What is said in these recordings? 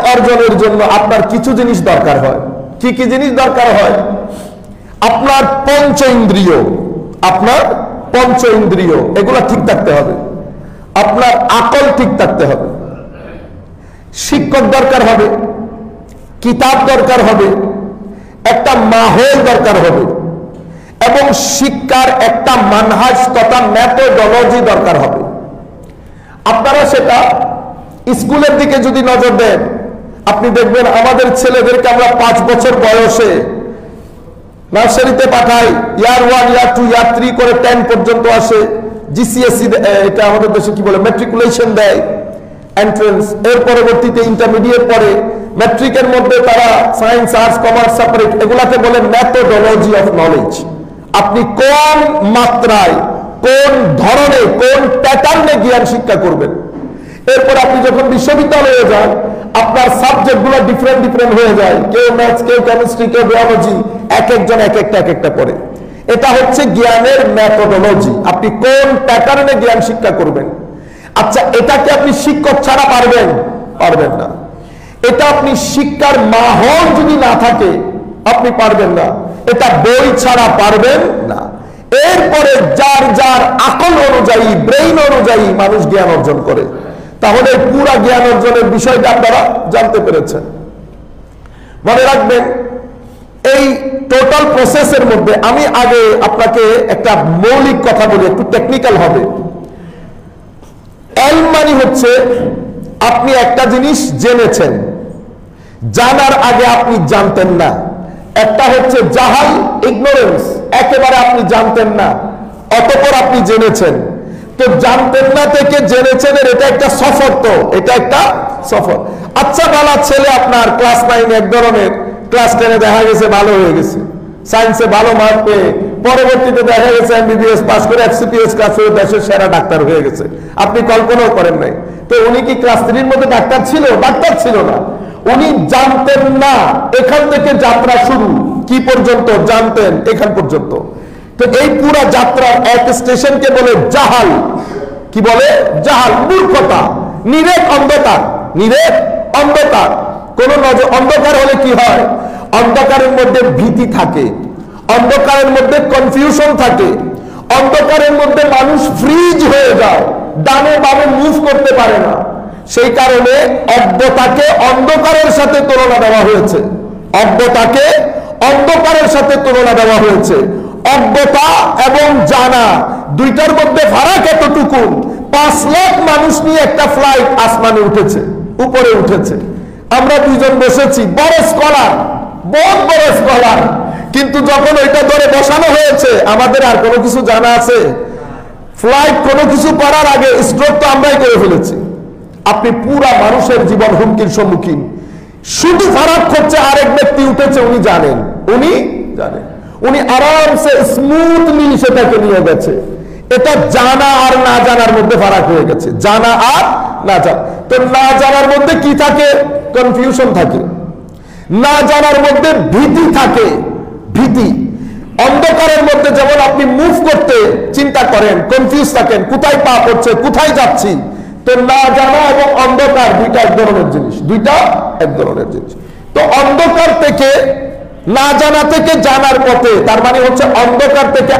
অর্জনের জন্য আপনার কিছু জিনিস দরকার হয়। কি কি জিনিস দরকার হয়? আপনার পঞ্চ ইন্দ্রিয়, এগুলা ঠিক থাকতে হবে। আপনার আকল ঠিক থাকতে হবে। শিক্ষক দরকার হবে, কিতাব দরকার হবে, একটা মাহৌল দরকার হবে, এবং শিক্ষার একটা মানহাজ তথা মেথোডোলজি দরকার হবে। আপনারা সেটা স্কুলের দিকে যদি নজর দেন, আপনি দেখবেন আমাদের ছেলেদেরকে আমরা 5 বছর বয়সে নার্সারিতে পাঠাই, ইয়ার 1, ইয়ার 2, ইয়ার 3 করে 10 পর্যন্ত আসে। জিসিএসসি, এটা আমাদের দেশে কি বলে, ম্যাট্রিকুলেশন দেয়, এন্ট্রান্স। এর পরবর্তীতে ইন্টারমিডিয়েট পড়ে। ম্যাট্রিকের মধ্যে তারা সায়েন্স, আর্টস, কমার্স সেপারেট, এগুলাকে বলে মেথোডোলজি অফ নলেজ। আপনি কোন মাত্রায়, কোন ধরনে, কোন প্যাটার্নে জ্ঞান শিক্ষা করবেন। এরপর আপনি যখন বিশ্ববিদ্যালয়ে যান, আপনার সাবজেক্টগুলো ডিফারেন্ট হয়ে যায়। কেউ ম্যাথস, কেউ কেমিস্ট্রি, কেউ বায়োলজি, একজন এক একটা পড়ে। এটা হচ্ছে জ্ঞানের মেথোডোলজি। আপনি কোন প্যাটার্নে জ্ঞান শিক্ষা করবেন। আচ্ছা, এটাকে আপনি শিক্ষক ছাড়া পারবেন না। এটা আপনি শিক্ষার মাহৌল যদি না থাকে আপনি পারবেন না। এটা বই ছাড়া পারবেন না। এরপরে যার যার আকল অনুযায়ী, ব্রেইন অনুযায়ী মানুষ জ্ঞান অর্জন করে। তাহলে পুরা জ্ঞান অর্জনের বিষয়টা আপনারা জানতে পেরেছেন। মনে রাখবেন, এই টোটাল প্রসেসের মধ্যে আমি আগে আপনাকে একটা মৌলিক কথা বলি, একটু টেকনিক্যাল হবে। এলম মানে হচ্ছে আপনি একটা জিনিস জেনেছেন, জানার আগে আপনি জানতেন না। একটা হচ্ছে জাহাল, ইগনোরেন্স, একেবারে আপনি জানতেন না, অতঃপর আপনি জেনেছেন। তো জানতেন না থেকে জেনেছেন, এটা একটা সফর। তো এটা একটা সফর। আচ্ছা, বালা ছেলে আপনার ক্লাস 9 এক ধরনের, ক্লাস 10-এ দেখা গেছে ভালো হয়ে গেছে, সায়েন্সে ভালো মার্ক পেয়ে পরবর্তীতে দেখা গেছে এমবিবিএস পাস করে এফসিপিএস ক্লাস হয়ে দেশের সেরা ডাক্তার হয়ে গেছে। আপনি কল্পনাও করেন নাই। তো উনি কি ক্লাস 3-এর মধ্যে ডাক্তার ছিল? ডাক্তার ছিল না। উনি জানতেন না। এখান থেকে যাত্রা শুরু। কি পর্যন্ত জানতেন? এখান পর্যন্ত। তো এই পুরা যাত্রার এক স্টেশনকে বলে জাহাল। কি বলে? জাহাল, মূর্খতা, নিরেট অন্ধকার। কোন নজর অন্ধকার হলে কি হয়? অন্ধকারের মধ্যে ভীতি থাকে, অন্ধকারের মধ্যে কনফিউশন থাকে, অন্ধকারের মধ্যে মানুষ ফ্রিজ হয়ে যায়, ডানে বামে মুভ করতে পারে না। সেই কারণে অজ্ঞতাকে অন্ধকারের সাথে তুলনা দেওয়া হয়েছে। অজ্ঞতা এবং জানা দুইটার মধ্যে ফারাক এতটুকু। 5 লাখ মানুষ নিয়ে একটা ফ্লাইট আসমানে উঠেছে, উপরে উঠেছে। আমরা দুইজন বসেছি, বড় স্কলার, বহুত বড় স্কলার, কিন্তু যখন ওইটা ধরে বসানো হয়েছে আমাদের আর কোনো কিছু জানা আছে? ফ্লাইট কোনো কিছু করার আগে স্ট্রোক তো আমরাই করে ফেলেছি। আপনি পুরা মানুষের জীবন হুমকির সম্মুখীন। শুধু ফারাক হচ্ছে আরেক ব্যক্তি উঠেছে, উনি জানেন, উনি আরামসে স্মুথলি সেটাকে নিয়ে গেছে। এটা জানা আর না জানার মধ্যে ফারাক হয়ে গেছে। জানা আর না জানা। তো না জানার মধ্যে কি থাকে? কনফিউশন থাকে। না জানার মধ্যে ভীতি থাকে, ভীতি। অন্ধকারের মধ্যে যেমন আপনি মুভ করতে চিন্তা করেন, কনফিউজ থাকেন, কোথায় পা পড়ছে, কোথায় যাচ্ছি। তো না জানা এবং অন্ধকার দুইটা এক ধরনের জিনিস। তো অন্ধকার থেকে, না জানা থেকে জানার পথে, তার মানে হচ্ছে অন্ধকার থেকে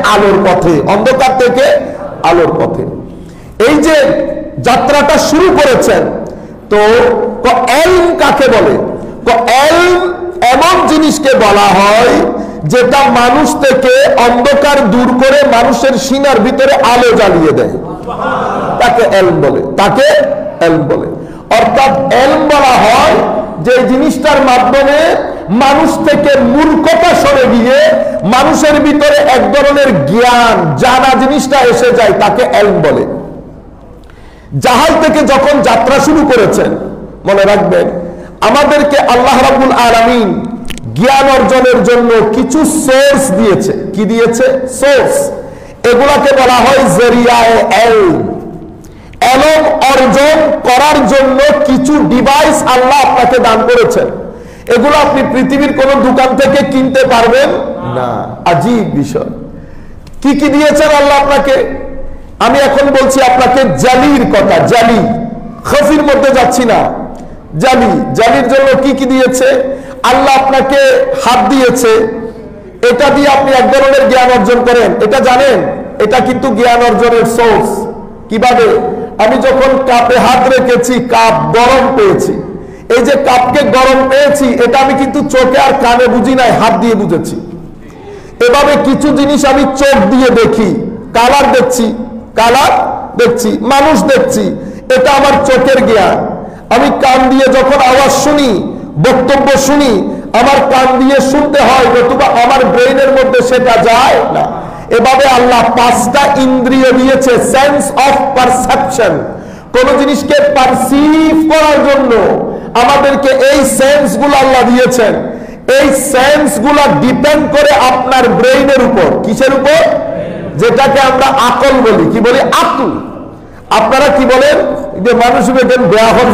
আলোর পথে, এই যে যাত্রাটা শুরু করেছেন। তো এলম কাকে বলে? এলম এমন জিনিসকে বলা হয় যেটা মানুষ থেকে অন্ধকার দূর করে মানুষের সিনার ভিতরে আলো জ্বালিয়ে দেয়। তাকে এলম বলে। অর্থাৎ এলম বলা হয় যে জিনিসটার মাধ্যমে মানুষ থেকে মূর্খতা সরে গিয়ে মানুষের ভিতরে এক ধরনের জ্ঞান, জানা জিনিসটা এসে যায়, তাকে এলম বলে। জাহাল থেকে যখন যাত্রা শুরু করেছেন, মনে রাখবেন আমাদেরকে আল্লাহ রাব্বুল আলামিন জ্ঞান অর্জনের জন্য কিছু সোর্স দিয়েছে। কি দিয়েছে? সোর্স। এগুলাকে বলা হয় জরিয়ায়ে এলম। এলম অর্জন করার জন্য কিছু ডিভাইস আল্লাহ আপনাকে দান করেছেন। এগুলো আপনি পৃথিবীর কোন দোকান থেকে কিনতে পারবেন না। আজীব বিষয়। কি কি দিয়েছেন আল্লাহ আপনাকে? আমি এখন বলছি আপনাকে জালির কথা, জালি, খফির মধ্যে যাচ্ছি না। জালি, জালির জন্য কি কি দিয়েছে? আল্লাহ আপনাকে হাত দিয়েছে, এটা দিয়ে আপনি এক ধরনের জ্ঞান অর্জন করেন, এটা জানেন? এটা কিন্তু জ্ঞান অর্জনের সোর্স। কিভাবে? আমি যখন কাপে হাত রেখেছি, কাপ গরম পেয়েছি। এই যে কাপকে গরম পেয়েছি, এটা আমি কিন্তু চোখে আর কানে বুঝি নাই, হাত দিয়ে বুঝেছি। এভাবে কিছু জিনিস আমি চোখ দিয়ে দেখি, কালার দেখছি, কালার দেখছি, মানুষ দেখছি, এটা আমার চোখের জ্ঞান। আমি কান দিয়ে যখন আওয়াজ শুনি, বক্তব্য শুনি, আমার কান দিয়ে শুনতে হয়, নতুবা আমার ব্রেইনের মধ্যে সেটা যায় না। এভাবে আল্লাহ 5টা ইন্দ্রিয় দিয়েছে, সেন্স অফ পারসেপশন। কোন জিনিসকে পারসিভ করার জন্য আমাদেরকে এই সেন্স গুলো আল্লাহ দিয়েছেন। এই সেন্স গুলো ডিপেন্ড করে আপনার ব্রেইনের উপর। কিসের উপর? যেটাকে আমরা আকল বলি। কি বলি? আকল। আপনারা কি বলেন? যে মানুষ বেআকল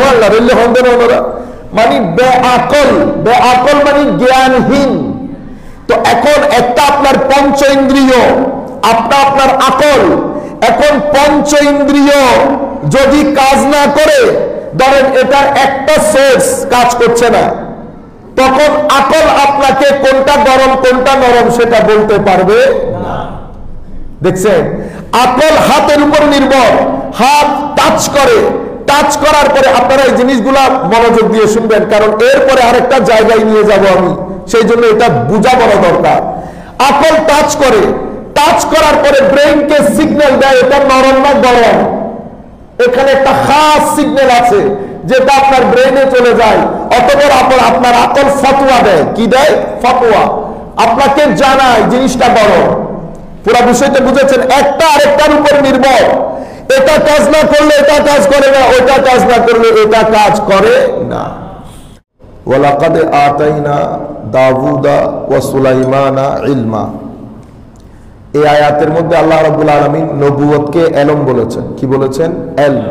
মানে বেআকল, বেআকল মানে জ্ঞানহীন। তো এখন একটা আপনার পঞ্চ ইন্দ্রিয়, আপনার আকল, এখন পঞ্চ ইন্দ্রিয় যদি কাজ না করে, ধরেন এটার একটা সোর্স কাজ করছে না, তখন আকল আপনাকে কোনটা গরম কোনটা নরম সেটা বলতে পারবে না। দেখছেন? আকল হাতের উপর নির্ভর, হাত টাচ করে, টাচ করার পরে আপনারা এই জিনিসগুলা মনোযোগ দিয়ে শুনবেন, কারণ এরপরে আরেকটা জায়গায় নিয়ে যাব আমি, সেই জন্য এটা বুঝা বড় দরকার। আকল টাচ করে, টাচ করার পরে ব্রেইনকে সিগন্যাল দেয় এটা নরম না গরম। এখানে একটা খাস সিগন্যাল আছে যেটা আপনার ব্রেইনে চলে যায়, অতঃপর আপনার আকল ফতোয়া দেয়। কি দেয়? ফতোয়া। আপনাকে জানায় জিনিসটা গরম। পুরো বিষয়টা বুঝেছেন? একটা আরেকটার উপর নির্ভর। এটা কাজ না করলে এটা কাজ করে না, ওটা কাজ না করলে এটা কাজ করে না। ওয়ালাকাদ আতাইনা দাউদা ওয়া সুলাইমানা ইলমা। এই আয়াতের মধ্যে আল্লাহ রাব্বুল আলামিন নবুয়তকে এলম বলেছেন। কি বলেছেন? এলম।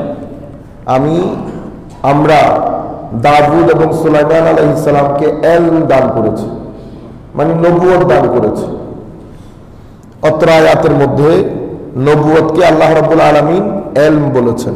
আমরা দাউদ এবং সুলাইমান আলাইহিস সালামকে এলম দান করেছি, মানে নবুয়ত দান করেছি। অত্র আয়াতের মধ্যে নবুয়তকে আল্লাহ রাব্বুল আলামিন এলম বলেছেন।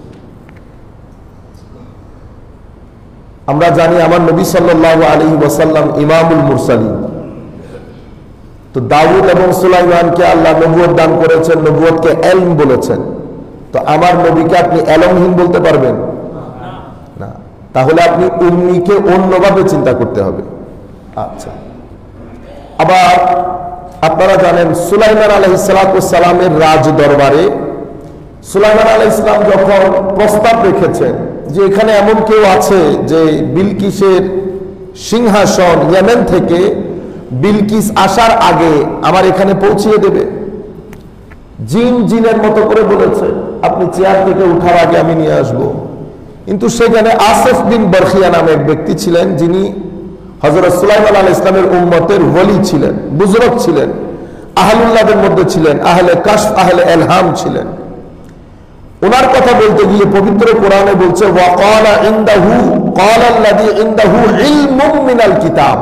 আমরা জানি আমার নবী সাল্লাল্লাহু আলাইহি ওয়াসাল্লাম ইমামুল মুরসালিন। তো দাউদ এবং সুলাইমানকে আল্লাহ নবুয়ত দান করেছেন, নবুয়তকে এলম বলেছেন। তো আমার নবীকে আপনি এলমহীন বলতে পারবেন না। তাহলে আপনি উম্মিকে অন্যভাবে চিন্তা করতে হবে। আচ্ছা, আবার আপনারা জানেন সুলাইমান আলাইহিস সালামের রাজ দরবারে সুলাইমান আলাইহিস সালাম যখন প্রস্তাব রেখেছেন যে এখানে এমন কেউ আছে যে বিলকিসের সিংহাসন ইয়েমেন থেকে বিলকিস আসার আগে আমার এখানে পৌঁছিয়ে দেবে, জিনের মতো করে বলেছে আপনি চেয়ার থেকে উঠার আগে আমি নিয়ে আসব। কিন্তু সেখানে আসফ বিন বরখিয়া নামে এক ব্যক্তি ছিলেন, যিনি হযরত সুলাইমান আলাইহিস সালামের উম্মতের ওলি ছিলেন, বুজুর্গ ছিলেন, আহলুল্লাহদের মধ্যে ছিলেন, আহলে কাশফ, আহলে ইলহাম ছিলেন। ওনার কথা বলতে গিয়ে পবিত্র কোরআনে বলছে ওয়াকালা ইনদাহু ক্বালাল্লাযী ইনদাহু ইলমুম মিনাল কিতাব।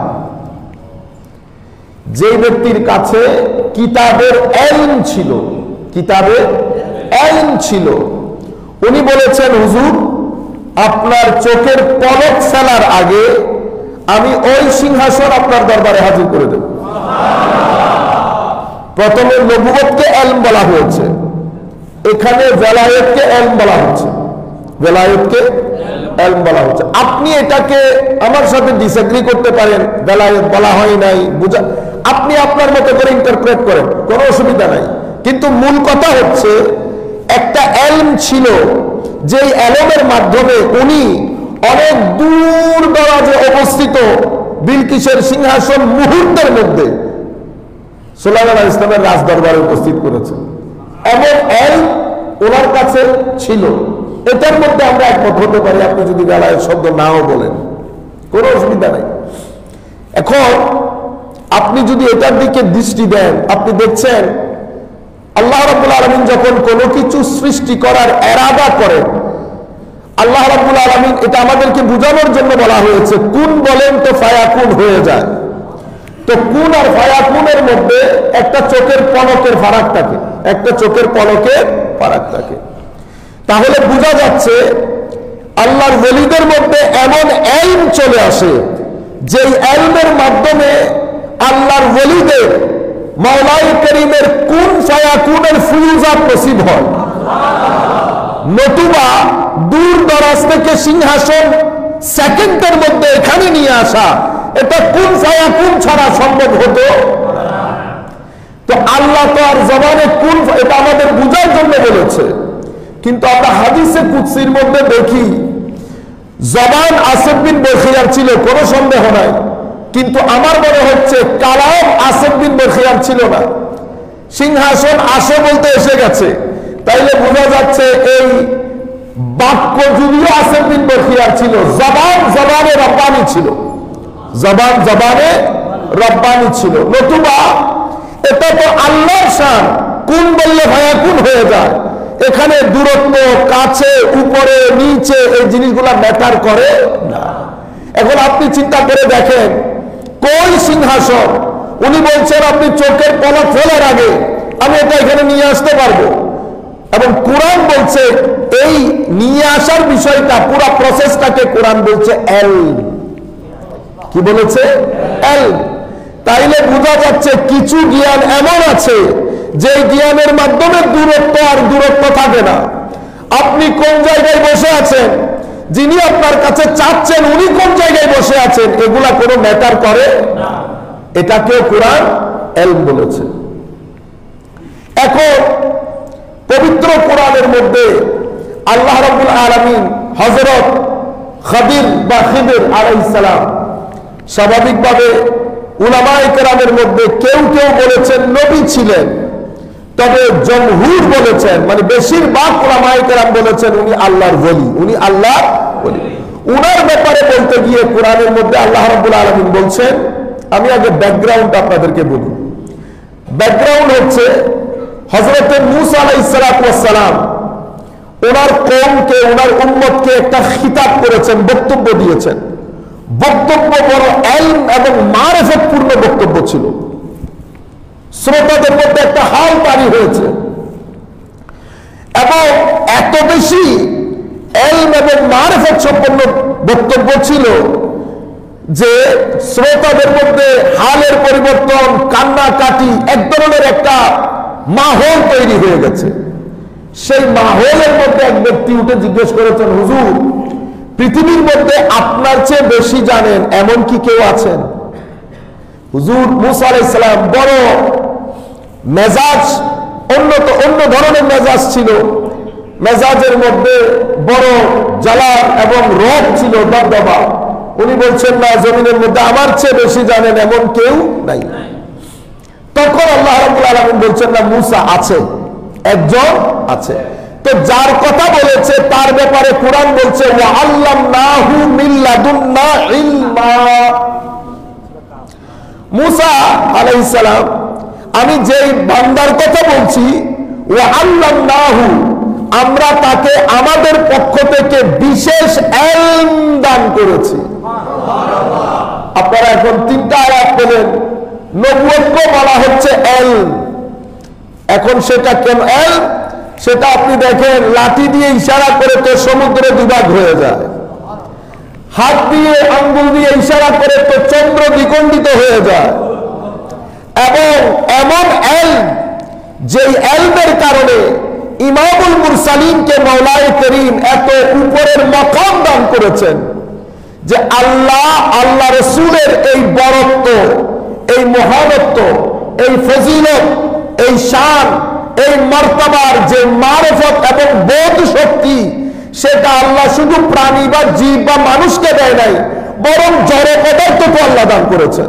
যে ব্যক্তির কাছে কিতাবের ইলম ছিল, কিতাবের ইলম ছিল, উনি বলেছেন হুজুর আপনার চোখের পলক ফেলার আগে আমি ওই সিংহাসন আপনার দরবারে হাজির করে দেব। প্রথমে নবুয়তকে ইলম বলা হয়েছে, এখানে ভেলায়েতকে ইলম বলা হচ্ছে, ভেলায়েতকে ইলম বলা হচ্ছে। আপনি এটাকে আমার সাথে ডিসএগ্রি করতে পারেন, ভেলায়েত বলা হয় নাই, বুঝা, আপনি আপনার মতো করে ইন্টারপ্রেট করেন, কোনো অসুবিধা নাই। কিন্তু মূল কথা হচ্ছে একটা ইলম ছিল, যেই ইলমের মাধ্যমে উনি অনেক দূর দরাজে অবস্থিত বিলকিসের সিংহাসন মুহূর্তের মধ্যে সুলাইমান আলাইহিস সালামের রাজ দরবারে উপস্থিত করেছেন। এমন ইলম ওনার কাছে ছিল। এটার মধ্যে আমরা একমত হতে পারি, আপনি যদি বেলায়েত শব্দ নাও বলেন, কোনো অসুবিধা নাই। এখন আপনি যদি এটার দিকে দৃষ্টি দেন, আপনি দেখছেন আল্লাহ রাব্বুল আলামিন যখন কোনো কিছু সৃষ্টি করার ইরাদা করেন, আল্লাহ রাব্বুল আলামিন এটা আমাদেরকে বোঝানোর জন্য বলা হয়েছে, কুন বলেন তো ফায়াকুন হয়ে যায়। তো কুন আর ফায়াকুনের মধ্যে একটা চোখের পলকের ফারাক থাকে, একটা চোখের পলকের ফারাক থাকে। তাহলে বোঝা যাচ্ছে আল্লাহর ওলিদের মধ্যে এমন ইলম চলে আসে যে ইলমের মাধ্যমে আল্লাহর ওলিদের মাওলাই করিমের কুন ফায়াকুনের ফুয়ুজাত নসিব হয়। নতুবা দূর দরাজ থেকে সিংহাসন সেকেন্ডের মধ্যে এখানে নিয়ে আসা, এটা কুন ফায়াকুন ছাড়া সম্ভব হতো। তো আল্লাহ তো আর জবানে কুন, এটা আমাদের বুঝার জন্য বলেছে, কিন্তু আমরা হাদিসে কুদসির মধ্যে দেখি জবান আসিফ বিন বরখিয়ার ছিল, কোনো সন্দেহ নাই, কিন্তু আমার মনে হচ্ছে কালাম আসিফ বিন বরখিয়ার ছিল না। সিংহাসন আসে বলতে এসে গেছে, তাইলে বোঝা যাচ্ছে এই বাক্য যদিও আসিফ বিন বরখিয়ার ছিল, জবান জবানে রব্বানি ছিল, জবান জবানে রব্বানি ছিল। নতুবা এটা তো আল্লাহর শান, কোন বললে ভায়াকুন হয়ে যায়। এখানে দূরত্ব, কাছে, উপরে, নিচে এই জিনিসগুলা ম্যাটার করে না। এখন আপনি চিন্তা করে দেখেন, কোন সিংহাসন উনি বলছেন আপনি চোখের পলক ফেলার আগে আমি এটা এখানে নিয়ে আসতে পারবো, এবং কোরআন বলছে এই নিয়ে আসার বিষয়টা, পুরো প্রসেসটাকে কোরআন বলছে এল, কি বলেছে? এল। তাইলে বোঝা যাচ্ছে কিছু জ্ঞান এমন আছে যে জ্ঞানের মাধ্যমে দূরত্ব আর দূরত্ব থাকে না। আপনি কোন জায়গায় বসে আছেন, যিনি আপনার কাছে চাচ্ছেন উনি কোন জায়গায় বসে আছেন, এগুলা কোনো ম্যাটার করে না। এটাকেও কোরআন এলম বলেছে। এখন পবিত্র কোরআনের মধ্যে আল্লাহ রাব্বুল আলামিন হযরত খাদির বা খিদির আলাইহিস সালাম, স্বাভাবিকভাবে উলামায়ে কেরামের মধ্যে কেউ কেউ বলেছেন নবী ছিলেন, তবে জমহুর বলেছেন, মানে বেশিরভাগ উলামায়ে কেরাম বলেছেন উনি আল্লাহর ওলি, উনি আল্লাহর ওলি। উনার ব্যাপারে বলতে গিয়ে কোরআনের মধ্যে আল্লাহ রাব্বুল আলামিন বলছেন, আমি আগে ব্যাকগ্রাউন্ড আপনাদেরকে বলি। ব্যাকগ্রাউন্ড হচ্ছে হযরত মূসা আলাইহিস সালাম ওনার কওমকে, ওনার উম্মতকে একটা খিতাব করেছেন, বক্তব্য দিয়েছেন। বক্তব্য বড় ইলম এবং মারিফতপূর্ণ বক্তব্য ছিল। শ্রোতাদের মধ্যে একটা হাল তারি হয়েছে, এবং এত বেশি ইলম এবং মারিফত সম্পন্ন বক্তব্য ছিল যে শ্রোতাদের মধ্যে হালের পরিবর্তন, কান্নাকাটি, এক ধরনের একটা মাহল তৈরি হয়ে গেছে। সেই মাহলের মধ্যে এক ব্যক্তি উঠে জিজ্ঞেস করেছেন, হুজুর, পৃথিবীর মধ্যে আপনার চেয়ে বেশি জানেন এমন কি কেউ আছেন? হুজুর মূসা আলাইহিস সালাম বড় মেজাজ, অন্য ধরনের মেজাজ ছিল, মেজাজের মধ্যে বড় জ্বালা এবং রোগ ছিল, দবদবা। উনি বলছেন না, জমিনের মধ্যে আমার চেয়ে বেশি জানেন এমন কেউ নাই। তখন আল্লাহ রাব্বুল আলামিন বলছেন, না, মূসা আছে, একজন আছে। তো যার কথা বলেছে তার ব্যাপারে কোরআন বলছে ওয়া আল্লামনাহু মিন লাদুন্না ইলমা। মূসা আলাইহিস সালাম, আমি যেই বান্দার কথা বলছি, ওয়া আল্লামনাহু, আমরা তাকে আমাদের পক্ষ থেকে বিশেষ ইলম দান করেছি। আপনারা এখন তিনটা আয়াত পেলেন, নবুয়তকে বলা হচ্ছে ইলম। এখন সেটা কেন ইলম, সেটা আপনি দেখেন, লাঠি দিয়ে ইশারা করে তো সমুদ্রে দুভাগ হয়ে যায়, হাত দিয়ে আঙ্গুল দিয়ে ইশারা করে তো চন্দ্র দ্বিখণ্ডিত হয়ে যায়, এবং এমন ইলম যে ইলমের কারণে ইমামুল মুরসালিনকে মাওলায়ে করিম এত উপরের মাকাম দান করেছেন যে আল্লাহ রাসূলের এই বরত্ব, এই মহানত্ব, এই ফজিলত, এই শান, এই মর্তবার যে মারিফত এবং বোধ শক্তি, সেটা আল্লাহ শুধু প্রাণী বা জীব বা মানুষকে দেয় নাই, বরং জড় পদার্থকে আল্লাহ দান করেছেন।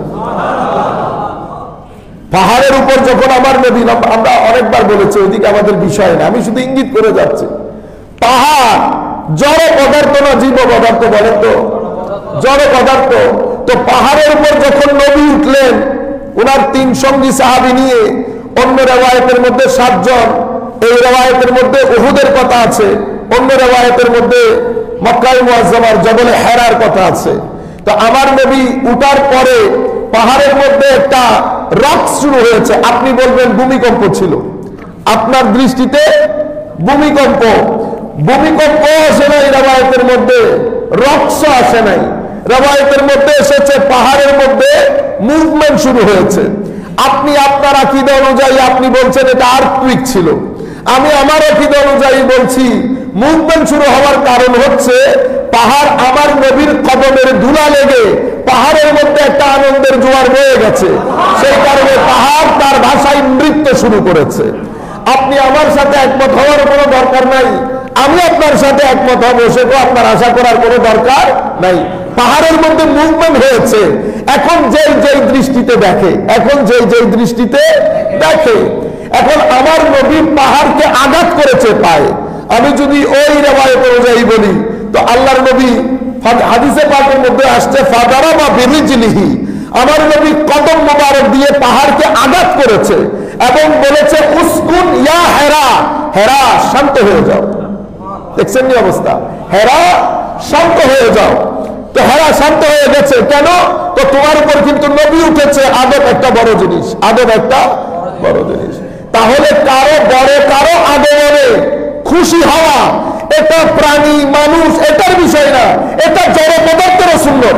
পাহাড়ের উপর যখন আমার নবী, আমরা অনেকবার বলেছি, ওইদিকে আমাদের বিষয় না, আমি শুধু ইঙ্গিত করে যাচ্ছি, পাহাড় জড় পদার্থ না জীব পদার্থ? বলেন তো, জড় পদার্থ। তো পাহাড়ের উপর যখন নবী উঠলেন, ওনার 3 সঙ্গী সাহাবী নিয়ে, অন্য রিওয়ায়াতের মধ্যে 7 জন, এই রিওয়ায়াতের মধ্যে উহুদের কথা আছে, অন্য রিওয়ায়াতের মধ্যে মক্কায়ে মুআজ্জামার জবলে হেরার কথা আছে। তো আমার নবী উঠার পরে পাহাড়ের মধ্যে একটা রক শুরু হয়েছে, আপনি বলবেন ভূমিকম্প ছিল, আপনার দৃষ্টিতে ভূমিকম্প। ভূমিকম্প আসে নাই রওয়ায়াতের মধ্যে, রক্স আসে নাই। রওয়ায়াতের মধ্যে এসেছে পাহাড়ের মধ্যে মুভমেন্ট শুরু হয়েছে। আপনি আপনার আকীদা অনুযায়ী আপনি বলছেন এটা আর্থকুইক ছিল, আমি আমার আকীদা অনুযায়ী বলছি মুভমেন্ট শুরু হওয়ার কারণ হচ্ছে পাহাড় আমার নবীর কদমের ধুলা লেগে পাহাড়ের মধ্যে একটা আনন্দের জোয়ার বয়ে গেছে, সেই কারণে পাহাড় তার ভাষায় নৃত্য শুরু করেছে। আপনি আমার সাথে একমত হওয়ার কোনো দরকার নাই, আমি আপনার সাথে একমত হব সেটা আপনার আশা করার কোনো দরকার নাই। পাহাড়ের মধ্যে মুভমেন্ট হয়েছে, এখন যেই দৃষ্টিতে দেখে, এখন যেই দৃষ্টিতে দেখে। এখন আমার নবী পাহাড়কে আঘাত করেছে পায়ে। আমি যদি ওই রিওয়ায়াত অনুযায়ী বলি তো আল্লাহর নবী হাদিসে পাকের মধ্যে আসছে ফাদারাবা বিরিজলিহি, আমার নবী কদম মোবারক দিয়ে পাহাড়কে আঘাত করেছে এবং বলেছে উসকুন ইয়া হেরা, হেরা শান্ত হয়ে যাও। দেখছেন কি অবস্থা? হেরা শান্ত হয়ে যাও। তো হেরা শান্ত হয়ে গেছে কেন? তো তোমার উপর কিন্তু নবী উঠেছে, আদব একটা বড় জিনিস, আদব একটা বড় জিনিস। তাহলে কারো বড় কারো আগমনে খুশি হওয়া এটা প্রাণী মানুষ এটার বিষয় না, এটা জড় পদার্থেরও সুন্নত,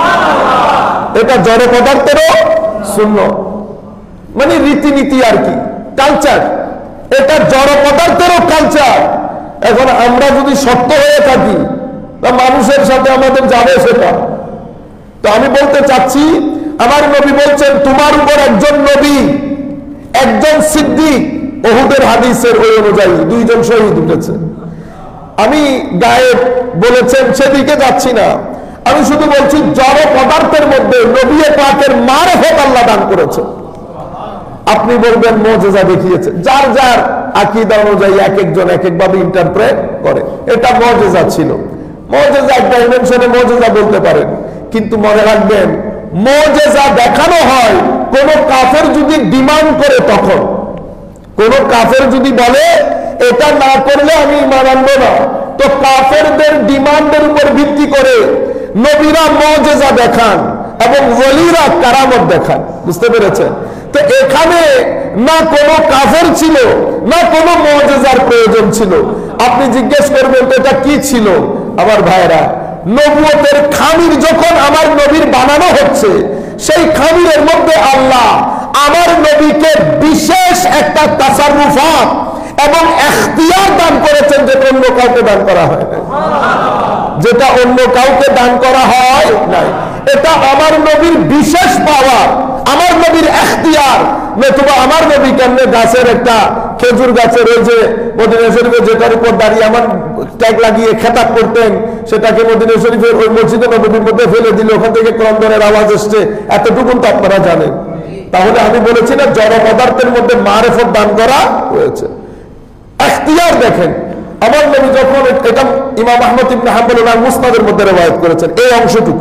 এটা জড় পদার্থেরও সুন্নত, মানে রীতিনীতি আর কি, কালচার, এটা জড় পদার্থেরও কালচার। এখন আমরা যদি সত্য হয়ে থাকি তা মানুষের সাথে আমাদের যাবে সেটা। তো আমি বলতে চাচ্ছি আমার নবী বলছেন তোমার উপর একজন নবী, একজন সিদ্দিক, উহুদের হাদিসের ওই অনুযায়ী দুইজন শহীদ উঠেছে। আমি গায়েব বলেছেন সেদিকে যাচ্ছি না, আমি শুধু বলছি জড় পদার্থের মধ্যে নবী পাকের মারফত আল্লাহ দান করেছে। আপনি বলবেন মুজিজা দেখিয়েছে, যার যার আকীদা অনুযায়ী এক একজন এক একভাবে ইন্টারপ্রেট করে। এটা মুজিজা ছিল, মুজিজা একটা ডাইমেনশনে মুজিজা বলতে পারেন, কিন্তু মনে রাখবেন মুজিজা দেখানো হয় কোন কাফের যদি ডিমান্ড করে, তখন কোন কাফের যদি বলে এটা না করলে আমি ঈমান আনবো না, তো কাফেরদের ডিমান্ডের উপর ভিত্তি করে নবীরা মুজিজা দেখান এবং ওলিরা কারামত দেখান। বুঝতে পেরেছেন? তো এখানে না কোনো কাফের ছিল না কোনো মুজিজার প্রয়োজন ছিল। আপনি জিজ্ঞেস করবেন তো এটা কি ছিল? আমার ভাইরা, নবুয়তের খামির যখন আমার নবীর বানানো হচ্ছে, সেই খামিরের মধ্যে আল্লাহ আমার নবীকে বিশেষ একটা তাসাররুফাত এবং এখতিয়ার দান করেছেন, যেটা অন্য কাউকে দান করা হয় নাই, যেটা অন্য কাউকে দান করা হয় নাই। এটা আমার নবীর বিশেষ পাওয়ার, আমার নবীর এখতিয়ার। নতুবা আমার নবী কেমনে গাছের একটা খেজুর গাছের ওই যে মদিনা শরীফে যেটার উপর দাঁড়িয়ে আমার ট্যাগ লাগিয়ে খেতাব করতেন, সেটাকে মদিনা শরীফের ওই মসজিদে নববীর মধ্যে ফেলে দিল, ওখান থেকে ক্রন্দনের আওয়াজ এসছে, এতটুকুন তো আপনারা জানেন। তাহলে আমি বলেছি না জড় পদার্থের মধ্যে মারেফত দান করা হয়েছে। এখতিয়ার দেখেন আমার নবী যখন, এটা ইমাম আহমদ ইবনে হাম্বল ওনার মুসনাদের মধ্যে রিওয়ায়াত করেছেন এই অংশটুকু,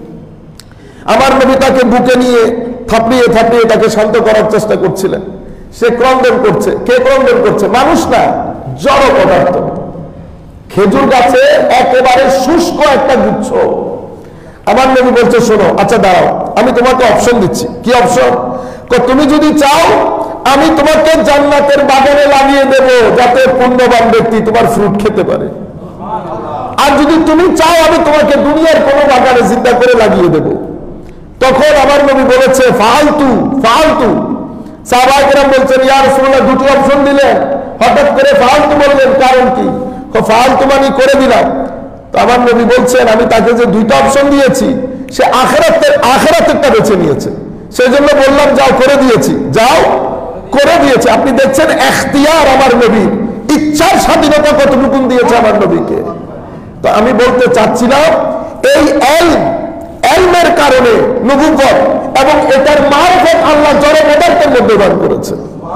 আমার নবী তাকে বুকে নিয়ে থাপড়িয়ে থাপড়িয়ে তাকে শান্ত করার চেষ্টা করছিলেন। সে ক্রন্দন করছে। কে ক্রন্দন করছে? মানুষ না, জড় পদার্থ। খেজুর গাছে একেবারে শুষ্ক একটা গুচ্ছ। আমার নবী বলছে শোনো, আচ্ছা দাঁড়াও, আমি তোমাকে অপশন দিচ্ছি। কি অপশন? তুমি যদি চাও আমি তোমাকে জান্নাতের বাগানে লাগিয়ে দেব, যাতে পুণ্যবান ব্যক্তি তোমার ফ্রুট খেতে পারে। আর যদি তুমি চাও আমি তোমাকে দুনিয়ার কোনো বাগানে জিন্দা করে লাগিয়ে দেব। তখন আমার নবী বলেছে ফালতু ফালতু। সাহাবায়ে কেরাম বলছেন ইয়া রাসূলুল্লাহ, দুটো অপশন দিলেন, হঠাৎ করে ফালতু বললেন, কারণ কি? ফালতু মানে করে দিলাম। তো আমার নবী বলছেন আমি তাকে যে দুইটা অপশন দিয়েছি সে আখিরাতেরটা বেছে নিয়েছে, সেজন্য বললাম যাও, করে দিয়েছি, যাও, করে দিয়েছে। আপনি দেখছেন এখতিয়ার আমার নবী, ইচ্ছার স্বাধীনতা কতটুকু দিয়েছে আমার নবীকে। তো আমি বলতে চাচ্ছিলাম এই এলমের কারণে নবুয়ত এবং এটার মারফত আল্লাহ জড় পদার্থের মধ্যে দান করেছে।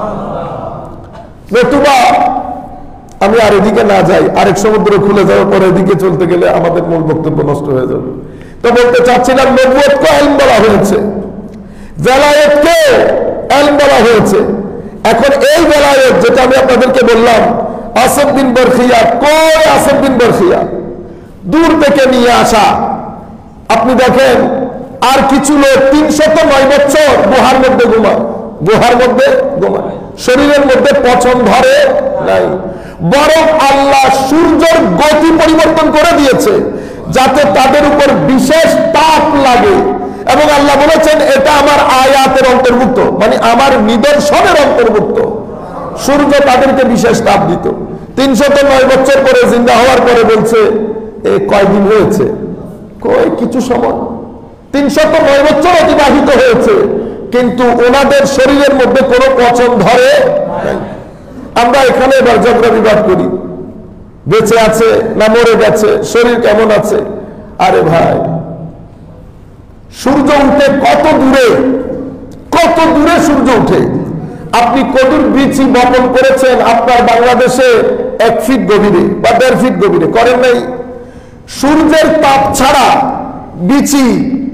নতুবা আমি আর এদিকে না যাই, আরেক সমুদ্র খুলে যাওয়ার পরে এদিকে চলতে গেলে আমাদের মূল বক্তব্য নষ্ট হয়ে যাবে। তো বলতে চাচ্ছিলাম নবুয়তকে এলম বলা হয়েছে, বেলায়েতকে এলম বলা হয়েছে। এখন এই বেলায়েত যেটা আমি আপনাদেরকে বললাম, আসদ বিন বরখিয়া, কই আসদ বিন বরখিয়া দূর থেকে নিয়ে আসা। আপনি দেখেন আর কিছু লোক 309 বছর গুহার মধ্যে ঘুমায়, গুহার মধ্যে ঘুমায়, শরীরের মধ্যে পচন ধরে নাই। বরং আল্লাহ সূর্যের গতি পরিবর্তন করে দিয়েছে যাতে তাদের উপর বিশেষ তাপ লাগে, এবং আল্লাহ বলেছেন এটা আমার আয়াতের অন্তর্ভুক্ত, মানে আমার নিদর্শনের অন্তর্ভুক্ত। সূর্য তাদেরকে বিশেষ তাপ দিত। 309 বছর পরে জিন্দা হওয়ার পরে বলছে এ কয়দিন হয়েছে, কই কিছু সময়। 309 বছর অতিবাহিত হয়েছে, কিন্তু ওনাদের শরীরের মধ্যে কোনো পচন ধরে নাই। আমরা এখানে এবার ঝগড়া বিবাদ করি, বেঁচে আছে না মরে গেছে, শরীর কেমন আছে। আরে ভাই, সূর্য উঠে কত দূরে, কত দূরে সূর্য উঠে। আপনি কদুর বিচি বপন করেছেন আপনার বাংলাদেশে 1 ফিট গভীরে বা 1.5 ফিট গভীরে, করেন নাই? সূর্যের তাপ ছাড়া বিচি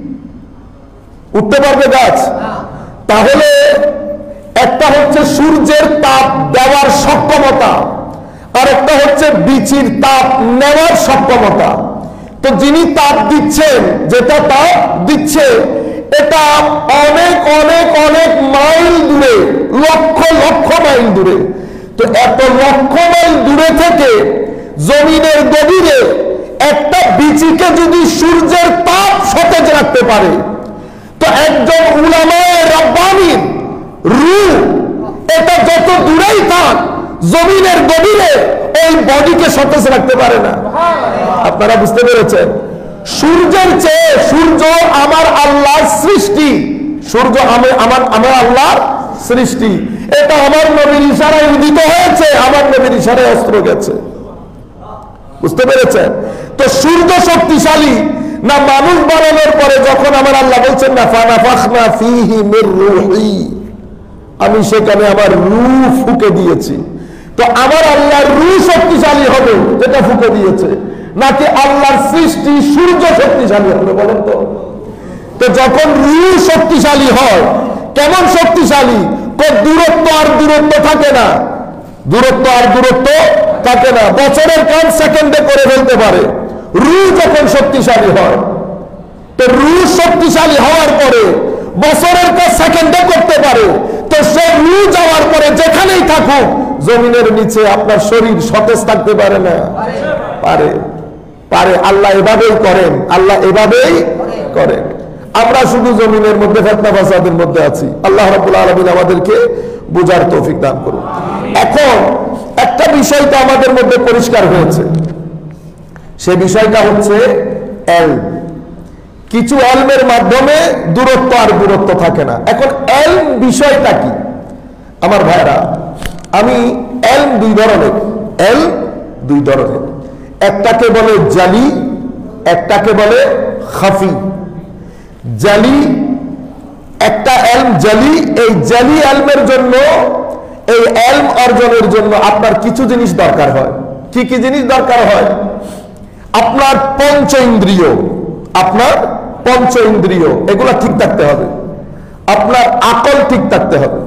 উঠতে পারবে গাছ? তাহলে একটা হচ্ছে সূর্যের তাপ দেওয়ার সক্ষমতা, আর একটা হচ্ছে বিচির তাপ নেওয়ার সক্ষমতা। তো যিনি তাপ দিচ্ছেন, যেটা তাপ দিচ্ছে, এটা অনেক অনেক অনেক মাইল দূরে, লক্ষ লক্ষ মাইল দূরে। তো এত লক্ষ মাইল দূরে থেকে জমিনের গভীরে একটা বিচিকে যদি সূর্যের তাপ সতেজ রাখতে পারে, তো একজন উলামায়ে রাব্বানীর রূহ এটা যত দূরেই থাক জমিনের গভীরে ওই বডিকে সতেজ রাখতে পারে না। আপনারা বুঝতে পেরেছেন? সূর্যের চেয়ে সূর্য আমার আল্লাহর সৃষ্টি, সূর্য আমার আল্লাহর সৃষ্টি। এটা আমার নবীর ইশারায় উদিত হয়েছে, আমার নবীর ইশারায় অস্ত্র গেছে। বুঝতে পেরেছেন? তো সূর্য শক্তিশালী না মানুষ বানানোর পরে যখন আমার আল্লাহ বলছেন না ফানাফাখনা ফীহি মির রূহি, আমি সেখানে আমার রূহ ফুঁকে দিয়েছি। তো আমার আল্লাহর রূহ শক্তিশালী হবে যেটা ফুঁকে দিয়েছে, নাকি আল্লাহর সৃষ্টি সূর্য শক্তিশালী হবে? বলেন তো। তো যখন রূহ শক্তিশালী হয়, কেমন শক্তিশালী? দূরত্ব আর দূরত্ব থাকে না, দূরত্ব আর দূরত্ব থাকে না, বছরের কাজ সেকেন্ডে করে ফেলতে পারে রূহ যখন শক্তিশালী হয়। তো রূহ শক্তিশালী হওয়ার পরে বছরের কাজ সেকেন্ডে করতে পারে। তো সে রূহ যাওয়ার পরে যেখানেই থাকুক জমিনের নিচে আপনার শরীর সতেজ থাকতে পারে না? পারে, পারে। আল্লাহ এভাবেই করেন, আল্লাহ এভাবেই করেন। আমরা শুধু জমিনের মধ্যে ফিতনা ফাসাদের মধ্যে আছি। আল্লাহ রাব্বুল আলামিন আমাদেরকে বুঝার তৌফিক দান করুন। এখন একটা বিষয় তো আমাদের মধ্যে পরিষ্কার হয়েছে, সে বিষয়টা হচ্ছে এলম। কিছু এলমের মাধ্যমে দূরত্ব আর দূরত্ব থাকে না। এখন এলম বিষয়টা কি আমার ভাইরা? আমি এলম দুই ধরনের, এলম দুই ধরনের। একটাকে বলে জালি, একটাকে বলে খাফি। জালি একটা এলম জালি, এই জালি এলমের জন্য, এই এলম অর্জনের জন্য আপনার কিছু জিনিস দরকার হয়। কি কি জিনিস দরকার হয়? আপনার পঞ্চ ইন্দ্রিয়, আপনার পঞ্চ ইন্দ্রিয় এগুলা ঠিক থাকতে হবে, আপনার আকল ঠিক থাকতে হবে,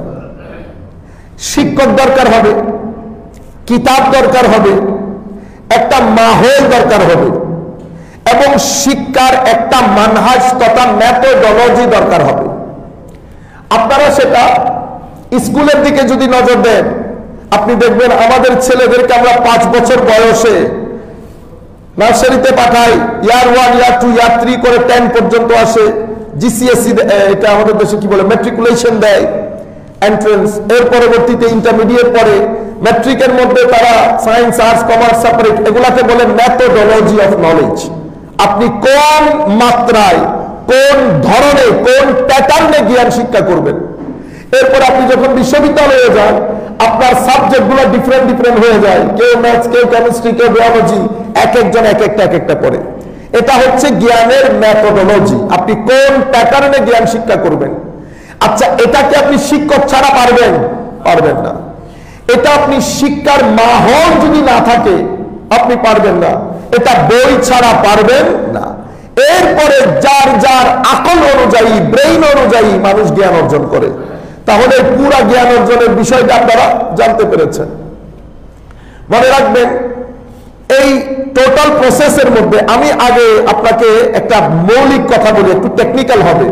শিক্ষক দরকার হবে, কিতাব দরকার হবে, একটা মাহৌল দরকার হবে, এবং শিক্ষার একটা মানহাজ তথা মেথোডোলজি দরকার হবে। আপনারা সেটা স্কুলের দিকে যদি নজর দেন, আপনি দেখবেন আমাদের ছেলেদেরকে আমরা 5 বছর বয়সে নার্সারিতে পাঠাই, ইয়ার 1 ইয়ার 2 ইয়ার 3 করে 10 পর্যন্ত আসে, জিসিএসসি এটা আমাদের দেশে কি বলে ম্যাট্রিকুলেশন দেয়, এন্ট্রান্স। এর পরবর্তীতে ইন্টারমিডিয়েট পড়ে, ম্যাট্রিকের মধ্যে তারা সায়েন্স, আর্টস, কমার্স সেপারেট, এগুলাকে বলে মেথোডোলজি অফ নলেজ। আপনি কোন মাত্রায়, কোন ধরনে, কোন প্যাটার্নে জ্ঞান শিক্ষা করবেন। এরপর আপনি যখন বিশ্ববিদ্যালয়ে যান, আপনার সাবজেক্টগুলো ডিফারেন্ট ডিফারেন্ট হয়ে যায়, কেউ ম্যাথস, কেউ কেমিস্ট্রি, কেউ বায়োলজি, এক একজন এক একটা পড়ে। এটা হচ্ছে জ্ঞানের মেথোডোলজি, আপনি কোন প্যাটার্নে জ্ঞান শিক্ষা করবেন। আচ্ছা, এটাকে আপনি শিক্ষক ছাড়া পারবেন? পারবেন না। এটা আপনি শিক্ষার মাহৌল যদি না থাকে আপনি পারবেন না, এটা বই ছাড়া পারবেন না। এরপরে যার যার আকল অনুযায়ী, ব্রেইন অনুযায়ী মানুষ জ্ঞান অর্জন করে। তাহলে পুরা জ্ঞান অর্জনের বিষয়টা আপনারা জানতে পেরেছেন। মনে রাখবেন, এই টোটাল প্রসেসের মধ্যে আমি আগে আপনাকে একটা মৌলিক কথা বলি, একটু টেকনিক্যাল হবে।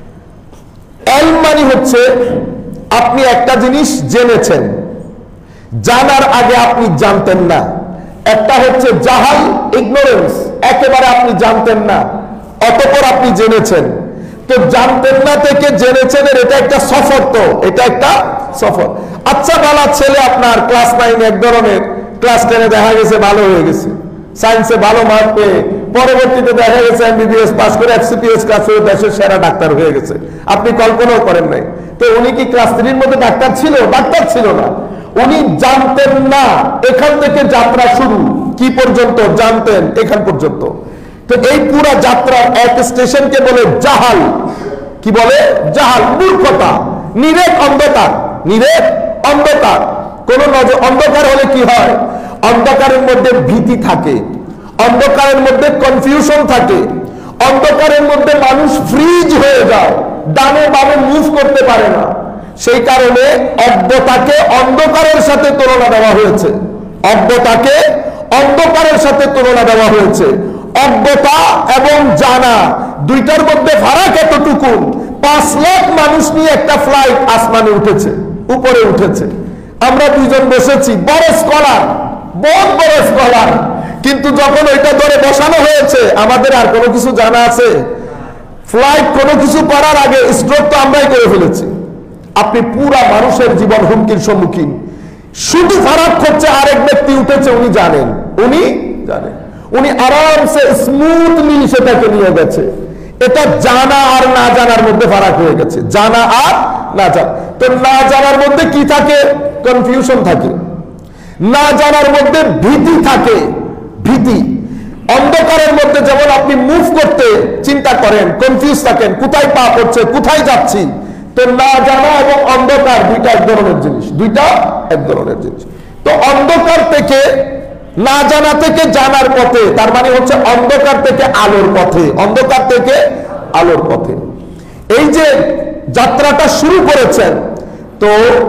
এলম মানে হচ্ছে আপনি একটা জিনিস জেনেছেন, জানার আগে আপনি জানতেন না। একটা হচ্ছে জাহাল, ইগনোরেন্স, একেবারে আপনি জানতেন না, অতঃপর আপনি জেনেছেন। তো জানতেন না থেকে জেনেছেন, এটা একটা সফর। তো এটা একটা সফর। আচ্ছা বালা ছেলে আপনার ক্লাস 9 এক ধরনের, ক্লাস 10 দেখা গেছে ভালো হয়ে গেছে, সায়েন্সে ভালো মার্ক পেয়ে পরবর্তীতে দেখা গেছে এমবিবিএস পাস করে এফসিপিএস ক্লাস করে দেশের সেরা ডাক্তার হয়ে গেছে, আপনি কল্পনাও করেন নাই। তো উনি কি ক্লাস 3 মধ্যে ডাক্তার ছিল? ডাক্তার ছিল না, উনি জানতেন না। এখান থেকে যাত্রা শুরু, কি পর্যন্ত জানতেন? এখান পর্যন্ত। তো এই পুরা যাত্রার এক স্টেশনকে বলে জাহাল। কি বলে? জাহাল, মূর্খতা, নিরেট অন্ধকার। নিরেট অন্ধকার। কোন অন্ধকার হলে কি হয়? অন্ধকারের মধ্যে ভীতি থাকে, অন্ধকারের মধ্যে কনফিউশন থাকে, অন্ধকারের মধ্যে মানুষ ফ্রিজ হয়ে যায়, ডানে বামে মুভ করতে পারে না। সেই কারণে অজ্ঞতাকে অন্ধকারের সাথে তুলনা দেওয়া হয়েছে। অজ্ঞতাকে অন্ধকারের সাথে তুলনা দেওয়া হয়েছে। অজ্ঞতা এবং জানা দুইটার মধ্যে ফারাক এতটুকু, 5 লাখ মানুষ নিয়ে একটা ফ্লাইট আসমানে উঠেছে, উপরে উঠেছে। আমরা দুইজন বসেছি, বড় স্কলার, বহুত বড় স্কলার, কিন্তু যখন ওইটা ধরে বসানো হয়েছে, আমাদের আর কোনো কিছু জানা আছে? ফ্লাইট কোনো কিছু করার আগে স্ট্রোক তো আমরাই করে ফেলেছি। আপনি পুরা মানুষের জীবন হুমকির সম্মুখীন। শুধু ফারাক হচ্ছে আরেক ব্যক্তি উঠেছে, উনি জানেন, উনি জানেন, উনি আরামসে স্মুথলি সেটাকে নিয়ে গেছে। এটা জানা আর না জানার মধ্যে ফারাক হয়ে গেছে, জানা আর না জানা। তো না জানার মধ্যে কি থাকে? কনফিউশন থাকে। না জানার মধ্যে ভীতি থাকে, ভীতি। অন্ধকারের মধ্যে যেমন আপনি মুভ করতে চিন্তা করেন, কনফিউজ থাকেন, কোথায় পা পড়ছে, কোথায় যাচ্ছি। তো না জানা এবং অন্ধকার দুইটা এক ধরনের জিনিস, দুইটা এক ধরনের জিনিস। তো অন্ধকার থেকে না জানা থেকে জানার পথে, তার মানে হচ্ছে অন্ধকার থেকে আলোর পথে, অন্ধকার থেকে আলোর পথে এই যে যাত্রাটা শুরু করেছেন। তো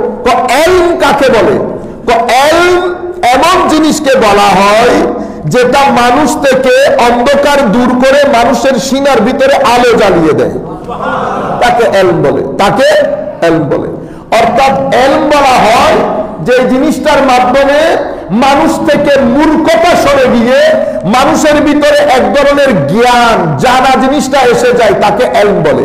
এলম কাকে বলে? এলম এমন জিনিসকে বলা হয় যেটা মানুষ থেকে অন্ধকার দূর করে মানুষের সিনার ভিতরে আলো জ্বালিয়ে দেয়, তাকে এলম বলে, তাকে এলম বলে। অর্থাৎ এলম বলা হয় যে জিনিসটার মাধ্যমে মানুষ থেকে মূর্খতা সরে গিয়ে মানুষের ভিতরে এক ধরনের জ্ঞান, জানা জিনিসটা এসে যায়, তাকে এলম বলে।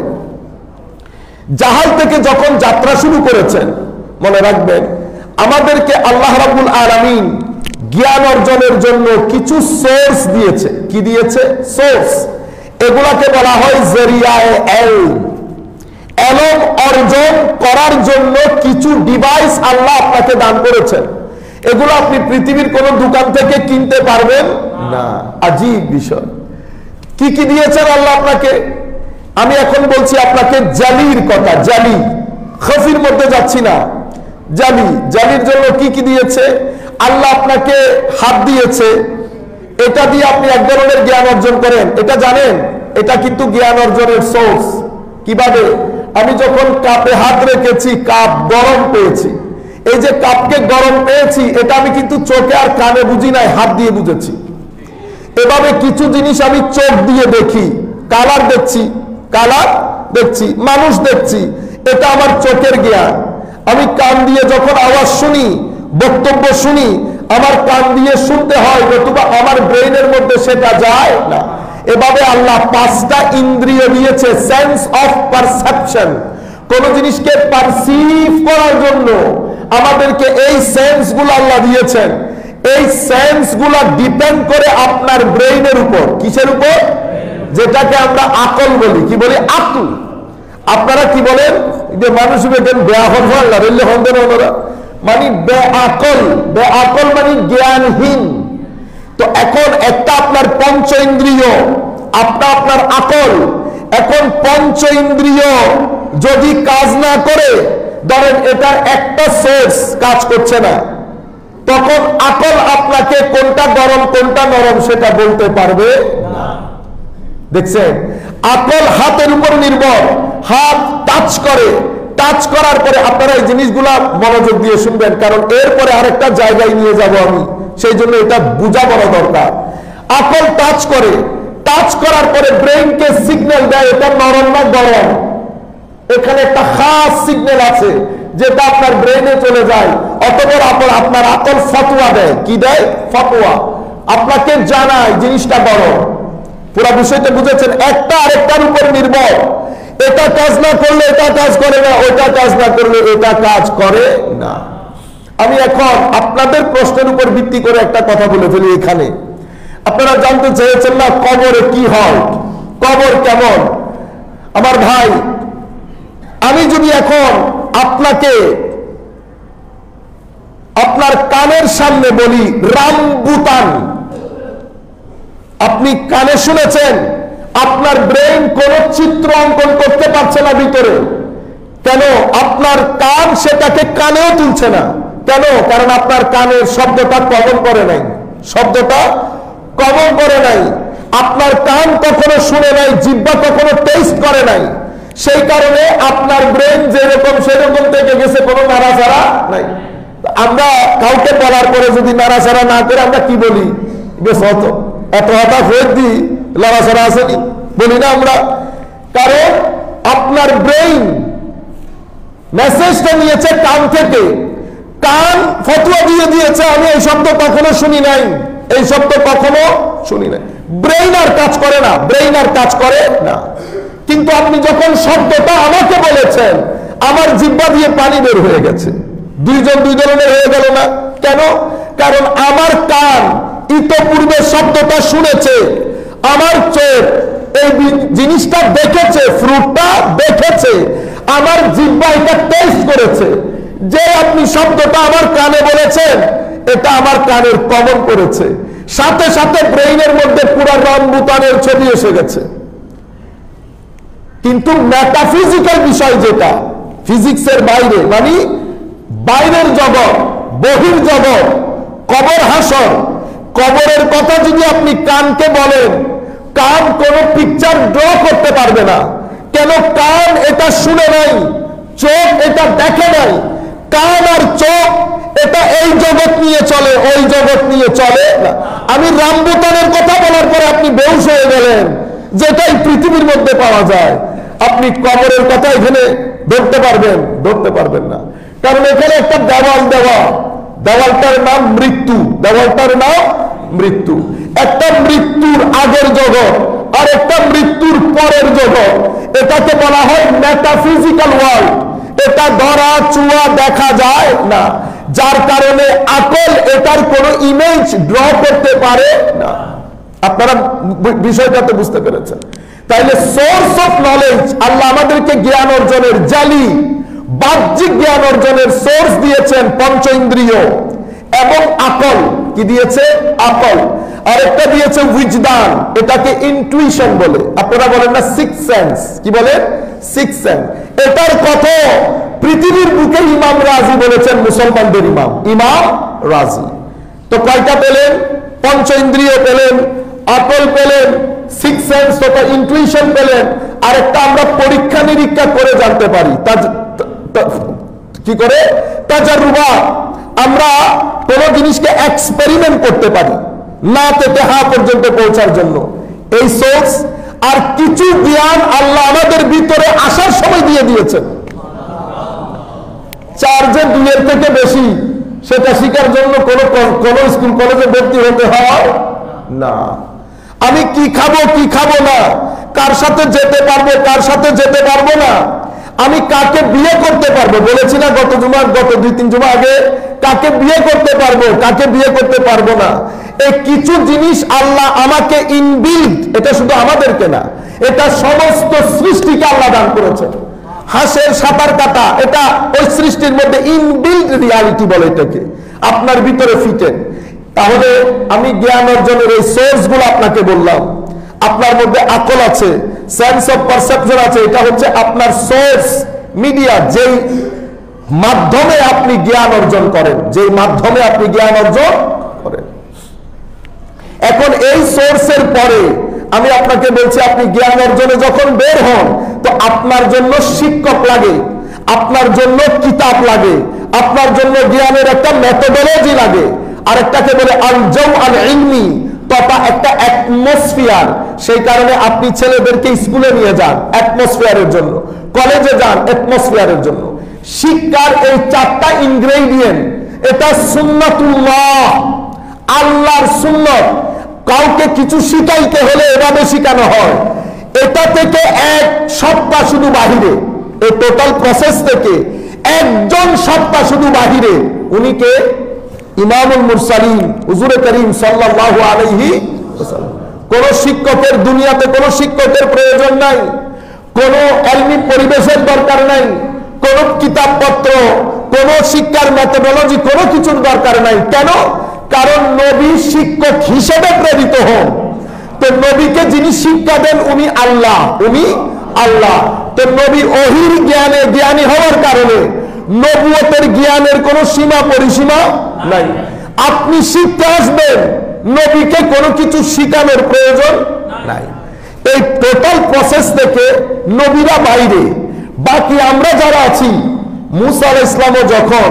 জাহাল থেকে যখন যাত্রা শুরু করেছেন, মনে রাখবেন আমাদেরকে আল্লাহ রাব্বুল আলামিন জ্ঞান অর্জনের জন্য কিছু সোর্স দিয়েছে। কি দিয়েছে? সোর্স। এগুলাকে বলা হয় জরিয়ায়ে এলম। এলম অর্জন করার জন্য কিছু ডিভাইস আল্লাহ আপনাকে দান করেছেন। এগুলো আপনি পৃথিবীর কোন দোকান থেকে কিনতে পারবেন না। আজীব বিষয়। কি কি দিয়েছেন আল্লাহ আপনাকে? আমি এখন বলছি আপনাকে জালির কথা, জালি, খফির মধ্যে যাচ্ছি না। জালি, জালির জন্য কি কি দিয়েছে আল্লাহ আপনাকে? হাত দিয়েছে, এটা দিয়ে আপনি এক ধরনের জ্ঞান অর্জন করেন, এটা জানেন? এটা কিন্তু জ্ঞান অর্জনের সোর্স। কিভাবে? আমি যখন কাপে হাত রেখেছি, কাপ গরম পেয়েছি। এই যে কাপকে গরম পেয়েছি, এটা আমি কিন্তু চোখে আর কানে বুঝি নাই, হাত দিয়ে বুঝেছি। এভাবে কিছু জিনিস আমি চোখ দিয়ে দেখি, কালার দেখছি, কালার দেখছি, মানুষ দেখছি, এটা আমার চোখের জ্ঞান। আমি কান দিয়ে যখন আওয়াজ শুনি, বক্তব্য শুনি, আমার কান দিয়ে শুনতে হয়, নতুবা আমার ব্রেইনের মধ্যে সেটা যায় না। এভাবে আল্লাহ 5টা ইন্দ্রিয় দিয়েছে, সেন্স অফ পারসেপশন। কোন জিনিসকে পারসিভ করার জন্য আমাদেরকে এই সেন্স গুলো আল্লাহ দিয়েছেন। এই সেন্স গুলো ডিপেন্ড করে আপনার ব্রেইনের উপর। কিসের উপর? যেটাকে আমরা আকল বলি। কি বলি? আকল। আপনারা কি বলেন? যে মানুষ বেআকল মানে বেআকল, বেআকল মানে জ্ঞানহীন। তো এখন একটা আপনার পঞ্চ ইন্দ্রিয়, আপনার আকল। এখন পঞ্চ ইন্দ্রিয় যদি কাজ না করে, ধরেন এটার একটা সোর্স কাজ করছে না, তখন আকল আপনাকে কোনটা গরম কোনটা নরম সেটা বলতে পারবে না। দেখছেন? আকল হাতের উপর নির্ভর, হাত টাচ করে, টাচ করার পরে আপনারা এই জিনিসগুলা মনোযোগ দিয়ে শুনবেন, কারণ এরপরে আরেকটা জায়গায় নিয়ে যাব আমি, সেই জন্য এটা বোঝা বড় দরকার। আকল টাচ করে, টাচ করার পরে ব্রেইনকে সিগন্যাল দেয় এটা নরম না গরম। এখানে একটা খাস সিগন্যাল আছে, যেটা আপনার ব্রেনে চলে যায়, অতঃপর আপনার আকল ফতোয়া দেয়। কি দেয়? ফতোয়া। আপনাকে জানায় জিনিসটা বড়। পুরো বিষয়টা বুঝেছেন? একটা আরেকটার উপর নির্ভর। এটা কাজ না করলে এটা কাজ করে না, ওইটা কাজ না করলে এটা কাজ করে না। আমি এখন আপনাদের প্রশ্নের উপর ভিত্তি করে একটা কথা বলে ফেলি। এখানে আপনারা জানতে চেয়েছেন না কবরে কি হয়, কবর কেমন। আমার ভাই, আমি যদি এখন আপনাকে আপনার কানের সামনে বলি রামবুতান, আপনি কানে শুনেছেন, আপনার ব্রেন কোন চিত্র অঙ্কন করতে পারছে না ভিতরে। কেন? আপনার কান সেটাকে কানেও তুলছে না। কেন? কারণ আপনার কানের শব্দটা কমন করে নাই, শব্দটা কমন করে নাই। আপনার কান কখনো শুনে নাই, জিহ্বা কখনো টেস্ট করে নাই। সেই কারণে আপনার ব্রেন যেরকম সেরকম থেকে গেছে, কোনো নাড়াচাড়া নাই। আমরা কাউকে বলার পরে যদি নাড়াচাড়া না করে আমরা কি বলি? বেশ এত হঠাৎ হয়ে দিই, নাড়াচাড়া আসেনি বলি না আমরা। কারণ আপনার ব্রেন মেসেজটা নিয়েছে কান থেকে, কান ফতোয়া দিয়ে দিয়েছে আমি এই শব্দ কখনো শুনি নাই, এই শব্দ কখনো শুনি নাই। ব্রেইন আর কাজ করে না, ব্রেইন আর কাজ করে না। কিন্তু আপনি যখন শব্দটা আমাকে বলেছেন, আমার জিহ্বা দিয়ে পানি বের হয়ে গেছে। দুইজন দুই ধরনের হয়ে গেল না? কেন? কারণ আমার কান ইতোপূর্বে শব্দটা শুনেছে, আমার চোখ এই জিনিসটা দেখেছে, ফ্রুটটা দেখেছে, আমার জিহ্বা এটা টেস্ট করেছে। যে আপনি শব্দটা আমার কানে বলেছেন, এটা আমার কানের কমন করেছে, সাথে সাথে ব্রেইনের মধ্যে পুরো রামবুতানের ছবি এসে গেছে। কিন্তু মেটাফিজিক্যাল বিষয় যেটা ফিজিক্সের বাইরে, মানে বাইরের জগৎ, বহির জগৎ, কবর হাসর, কবরের কথা যদি আপনি কানকে বলেন, কান কোন পিকচার ড্র করতে পারবে না। কেন? কান এটা শুনে নাই, চোখ এটা দেখে নাই। কান আর চোখ এটা এই জগৎ নিয়ে চলে, ওই জগৎ নিয়ে চলে না। আমি রামবুতানের কথা বলার পরে আপনি বেহুশ হয়ে গেলেন, যেটাই পৃথিবীর মধ্যে পাওয়া যায়। আপনি কবরের কথা এখানে ধরতে পারবেন? ধরতে পারবেন না। কারণ এখানে একটা দেওয়াল দেওয়া, দেওয়ালটার নাম মৃত্যু, দেওয়ালটার নাম মৃত্যু। একটা মৃত্যুর আগের জগৎ আর একটা মৃত্যুর পরের জগৎ, এটাকে বলা হয় মেটাফিজিক্যাল ওয়ার্ল্ড। এটা ধরা চুয়া দেখা যায় না, যার কারণে আকল এটার কোনো ইমেজ ড্র করতে পারে না। আপনারা বিষয়টা তো বুঝতে পেরেছেন? তাইলে সোর্স অফ নলেজ, আল্লাহ আমাদেরকে জ্ঞান অর্জনের জালি বাহ্যিক জ্ঞান অর্জনের সোর্স দিয়েছেন পঞ্চ ইন্দ্রিয় এবং আকল। কি দিয়েছে? আকল। আর একটা দিয়েছে উইজদান, এটাকে ইনটুইশন বলে। আপনারা বলেন না সিক্স সেন্স? কি বলে? Six sense. এটার কথা পৃথিবীর বুকে ইমাম রাজি বলেছেন, মুসলমানদের ইমাম, ইমাম রাজি। তো কয়টা পেলেন? পঞ্চ ইন্দ্রিয় পেলেন, আকল পেলেন, সিক্স সেন্স তথা ইনটুইশন পেলেন। আর একটা আমরা পরীক্ষা নিরীক্ষা করে জানতে পারি। কি করে? তাজাররুবা। আমরা কোন জিনিসকে এক্সপেরিমেন্ট করতে পারি, না থেকে হা পর্যন্ত পৌঁছার জন্য এই সোর্স। আর কিছু জ্ঞান আল্লাহ আমাদের ভিতরে আসার সময় দিয়ে দিয়েছেন। চার্জে 2 থেকে বেশি, সেটা শিখার জন্য কোন স্কুল কলেজে ভর্তি হতে হয় না। আমি কি খাবো কি খাবো না, কার সাথে যেতে পারবো কার সাথে যেতে পারবো না, আমি কাকে বিয়ে করতে পারবো, বলেছি না গত 2-3 জুমা আগে, কাকে বিয়ে করতে পারবো কাকে বিয়ে করতে পারবো না। এই কিছু জিনিস আল্লাহ আমাকে ইনবিল্ট, এটা শুধু আমাদেরকে না, এটা সমস্ত সৃষ্টিকে আল্লাহ দান করেছেন। হাঁসের সাঁতার কাটা, এটা ওই সৃষ্টির মধ্যে ইনবিল্ট রিয়ালিটি বলে এটাকে, আপনার ভিতরে ফিটেন। তাহলে আমি জ্ঞান অর্জনের এই সোর্স গুলো আপনাকে বললাম। আপনার মধ্যে আকল আছে, সেন্স অফ পারসেপশন আছে, এটা হচ্ছে আপনার সোর্স মিডিয়া, যেই মাধ্যমে আপনি জ্ঞান অর্জন করেন, যেই মাধ্যমে আপনি জ্ঞান অর্জন করেন। এখন এই সোর্সের পরে আমি আপনাকে বলছি, আপনি জ্ঞান অর্জনে যখন বের হন, তো আপনার জন্য শিক্ষক লাগে, আপনার জন্য কিতাব লাগে, আপনার জন্য জ্ঞানের একটা মেথোডোলজি লাগে। আরেকটাকে বলে আল-জাউ আল-ইলমি, তথা একটা অ্যাটমসফিয়ার। সেই কারণে আপনি ছেলেদেরকে স্কুলে নিয়ে যান অ্যাটমসফিয়ারের জন্য, কলেজে যান অ্যাটমসফিয়ারের জন্য। শিক্ষার এই 4টা ইনগ্রেডিয়েন্ট, এটা সুন্নাতুল্লাহ, আল্লাহর সুন্নত। কাউকে কিছু শিখাইতে হলে এভাবে শিখানো হয়। এটা থেকে এক সত্তা শুধু বাহিরে, এই টোটাল প্রসেস থেকে একজন সত্তা শুধু বাহিরে। উনি কে? ইমামুল মুরসালিন হুজুরে করিম সাল্লাল্লাহু আলাইহি ওয়াসাল্লাম। কোন শিক্ষকের, দুনিয়াতে কোন শিক্ষকের প্রয়োজন নাই, কোন ইলমি পরিবেশের দরকার নাই, কোন কিতাবপত্র, কোন শিক্ষার মেথোডোলজি, কোনো কিছুর দরকার নাই। কেন? কারণ নবী শিক্ষক হিসেবে প্রেরিত হন। তো নবীকে যিনি শিক্ষা দেন উনি আল্লাহ, উনি আল্লাহ। তো নবী ওহির জ্ঞানে জ্ঞানী হওয়ার কারণে নবুয়তের জ্ঞানের কোনো সীমা পরিসীমা নাই। আপনি শিখতে আসবেন, নবীকে কোনো কিছু শিখানোর প্রয়োজন নাই। এই টোটাল প্রসেস থেকে নবীরা বাইরে, বাকি আমরা যারা আছি। মুসা আলাইহিস সালামও যখন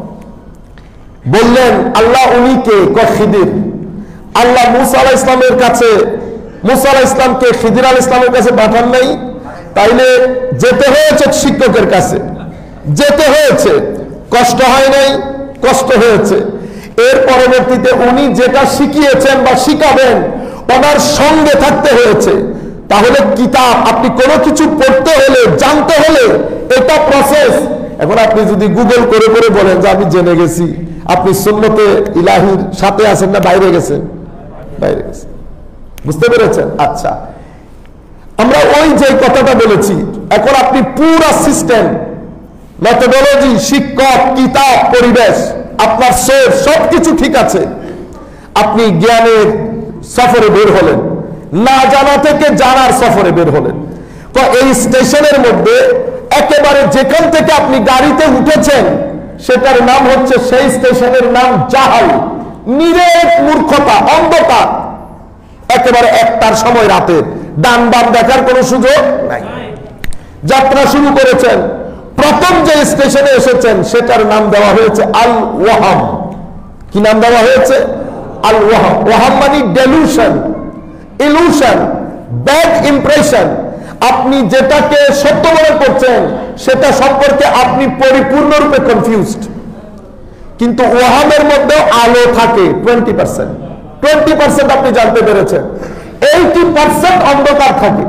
বললেন আল্লাহ উনি কে, খিদির, আল্লাহ মুসা আলাইহিস সালামের কাছে, মুসা আলাইহিস সালামকে খিদির আলাইহিস সালামের কাছে পাঠান নাই, তাইলে যেতে হয়েছে শিক্ষকের কাছে, যেতে হয়েছে। কষ্ট হয় নাই? কষ্ট হয়েছে। এর পরবর্তীতে উনি যেটা শিখিয়েছেন বা শিখাবেন ওনার সঙ্গে থাকতে হয়েছে। তাহলে কিতাব, আপনি কোনো কিছু পড়তে হলে, জানতে হলে এটা প্রসেস। এখন আপনি যদি গুগল করে করে বলেন যে আমি জেনে গেছি, আপনি সুন্নতে ইলাহির সাথে আছেন না বাইরে গেছেন? বাইরে গেছেন। বুঝতে পেরেছেন? আচ্ছা, আমরা ওই যে কথাটা বলেছি, এখন আপনি পুরো সিস্টেম, মেথোডোলজি, শিক্ষক, কিতাব, পরিবেশ, আপনার সোর্স সবকিছু ঠিক আছে। আপনি জ্ঞানের সফরে বের হলেন, না জানা থেকে জানার সফরে বের হলেন। তো এই স্টেশনের মধ্যে একেবারে যেখান থেকে আপনি গাড়িতে উঠেছেন সেটার নাম হচ্ছে, সেই স্টেশনের নাম জাহাল, নিরেট মূর্খতা, অন্ধকার। একেবারে একটার সময় রাতে ডান বাম দেখার কোনো সুযোগ নাই। যাত্রা শুরু করেছেন, প্রথম যে স্টেশনে এসেছেন সেটার নাম দেওয়া হয়েছে আল ওয়াহাম। কি নাম দেওয়া হয়েছে? আল ওয়াহাম। ওয়াহাম মানে ডেলুশন, ইলুশন, ব্যাড ইমপ্রেশন। আপনি যেটাকে সত্য মনে করছেন সেটা সম্পর্কে আপনি পরিপূর্ণরূপে কনফিউজড। কিন্তু ওয়াহামের মধ্যে আলো থাকে 20%। 20% আপনি জানতে পেরেছেন, 80% অন্ধকার থাকে।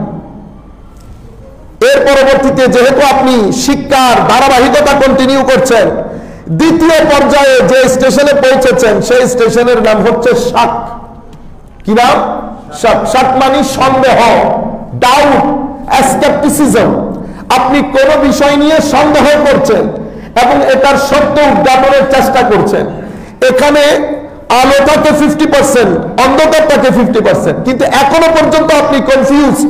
এর পরবর্তীতে যেহেতু আপনি শিক্ষার ধারাবাহিকতা কন্টিনিউ করছেন, দ্বিতীয় পর্যায়ে যে স্টেশনে পৌঁছেছেন সেই স্টেশনের নাম হচ্ছে শাক। কি নাম? শাক। শাক মানে সন্দেহ, ডাউট, স্কেপটিসিজম। আপনি কোন বিষয় নিয়ে সন্দেহ করছেন এবং এটার সত্য উদ্ঘাটনের চেষ্টা করছেন। এখানে আলো থাকে 50%, অন্ধকার থাকে 50%, কিন্তু এখনো পর্যন্ত আপনি কনফিউজড।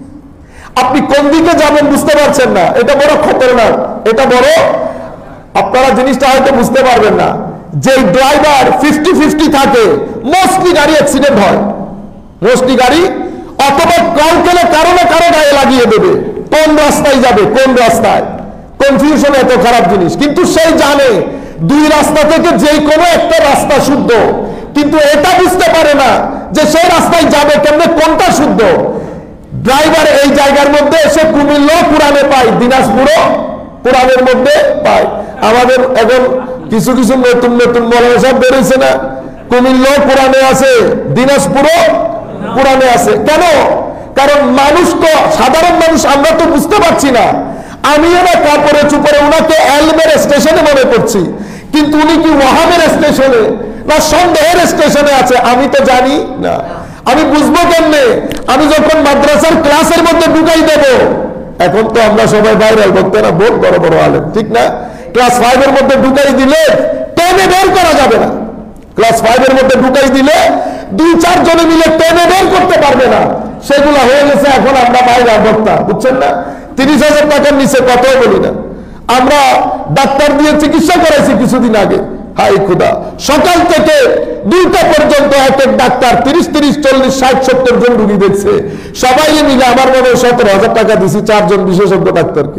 আপনি কোন দিকে যাবেন বুঝতে পারছেন না। এটা বড় খতরনাক। এটা বড়, আপনারা জিনিসটা হয়তো বুঝতে পারবেন না। যে ড্রাইভার 50-50 থাকে, মোস্টলি গাড়ি অ্যাক্সিডেন্ট হয়। মোস্টলি গাড়ি অথবা কাউকে কারো না কারো গায়ে লাগিয়ে দেবে। কোন রাস্তায় যাবে, কোন রাস্তায়, কনফিউশন এত খারাপ জিনিস। কিন্তু সেই জানে দুই রাস্তা থেকে যে কোনো একটা রাস্তা শুদ্ধ, কিন্তু এটা বুঝতে পারে না যে সেই রাস্তায় যাবে কেমনে, কোনটা শুদ্ধ। ড্রাইভার এই জায়গার মধ্যে এসে কুমিল্লা কোরআনে পায়, দিনাজপুরও কোরআনের মধ্যে পায়। আমাদের এখন কিছু কিছু নতুন নতুন মৌলানা সাহেব বেরিয়েছে না, কুমিল্লা কোরআনে আছে, দিনাজপুরও কোরআনে আছে। কেন? কারণ মানুষ তো, সাধারণ মানুষ, আমরা তো বুঝতে পারছি না। আমিও না কাপড়ে চুপড়ে ওনাকে এলমের স্টেশনে মনে করছি, কিন্তু উনি কি ওয়াহামের স্টেশনে না সন্দেহের স্টেশনে আছে আমি তো জানি না। আমি বুঝবো কেমনে? আমি যখন মাদ্রাসার ক্লাসের মধ্যে ঢুকাই দেব, এখন তো আমরা সবাই ভাইরাল বক্তারা, বহুত বড় বড় আলেম, ঠিক না? ক্লাস 5 এর মধ্যে ঢুকাই দিলে 10 এ বের করা যাবে না। ক্লাস 5 এর মধ্যে ঢুকাই দিলে 2-4 জনে মিলে 10 এ বের করতে পারবে না। সেগুলো হয়ে গেছে এখন আমরা ভাইরাল বক্তা, বুঝছেন না? 30,000 টাকার নিচে কথাও বলি না। আমরা ডাক্তার দিয়ে চিকিৎসা করাইছি কিছুদিন আগে। হাই খুদা, সকাল থেকে 2টা পর্যন্ত এক এক ডাক্তার 30-40-60-70 জন রুগী দেখছে। সবাই মিলে আমার মনে 17,000 টাকা দিছি 4 জন বিশেষজ্ঞ ডাক্তারকে।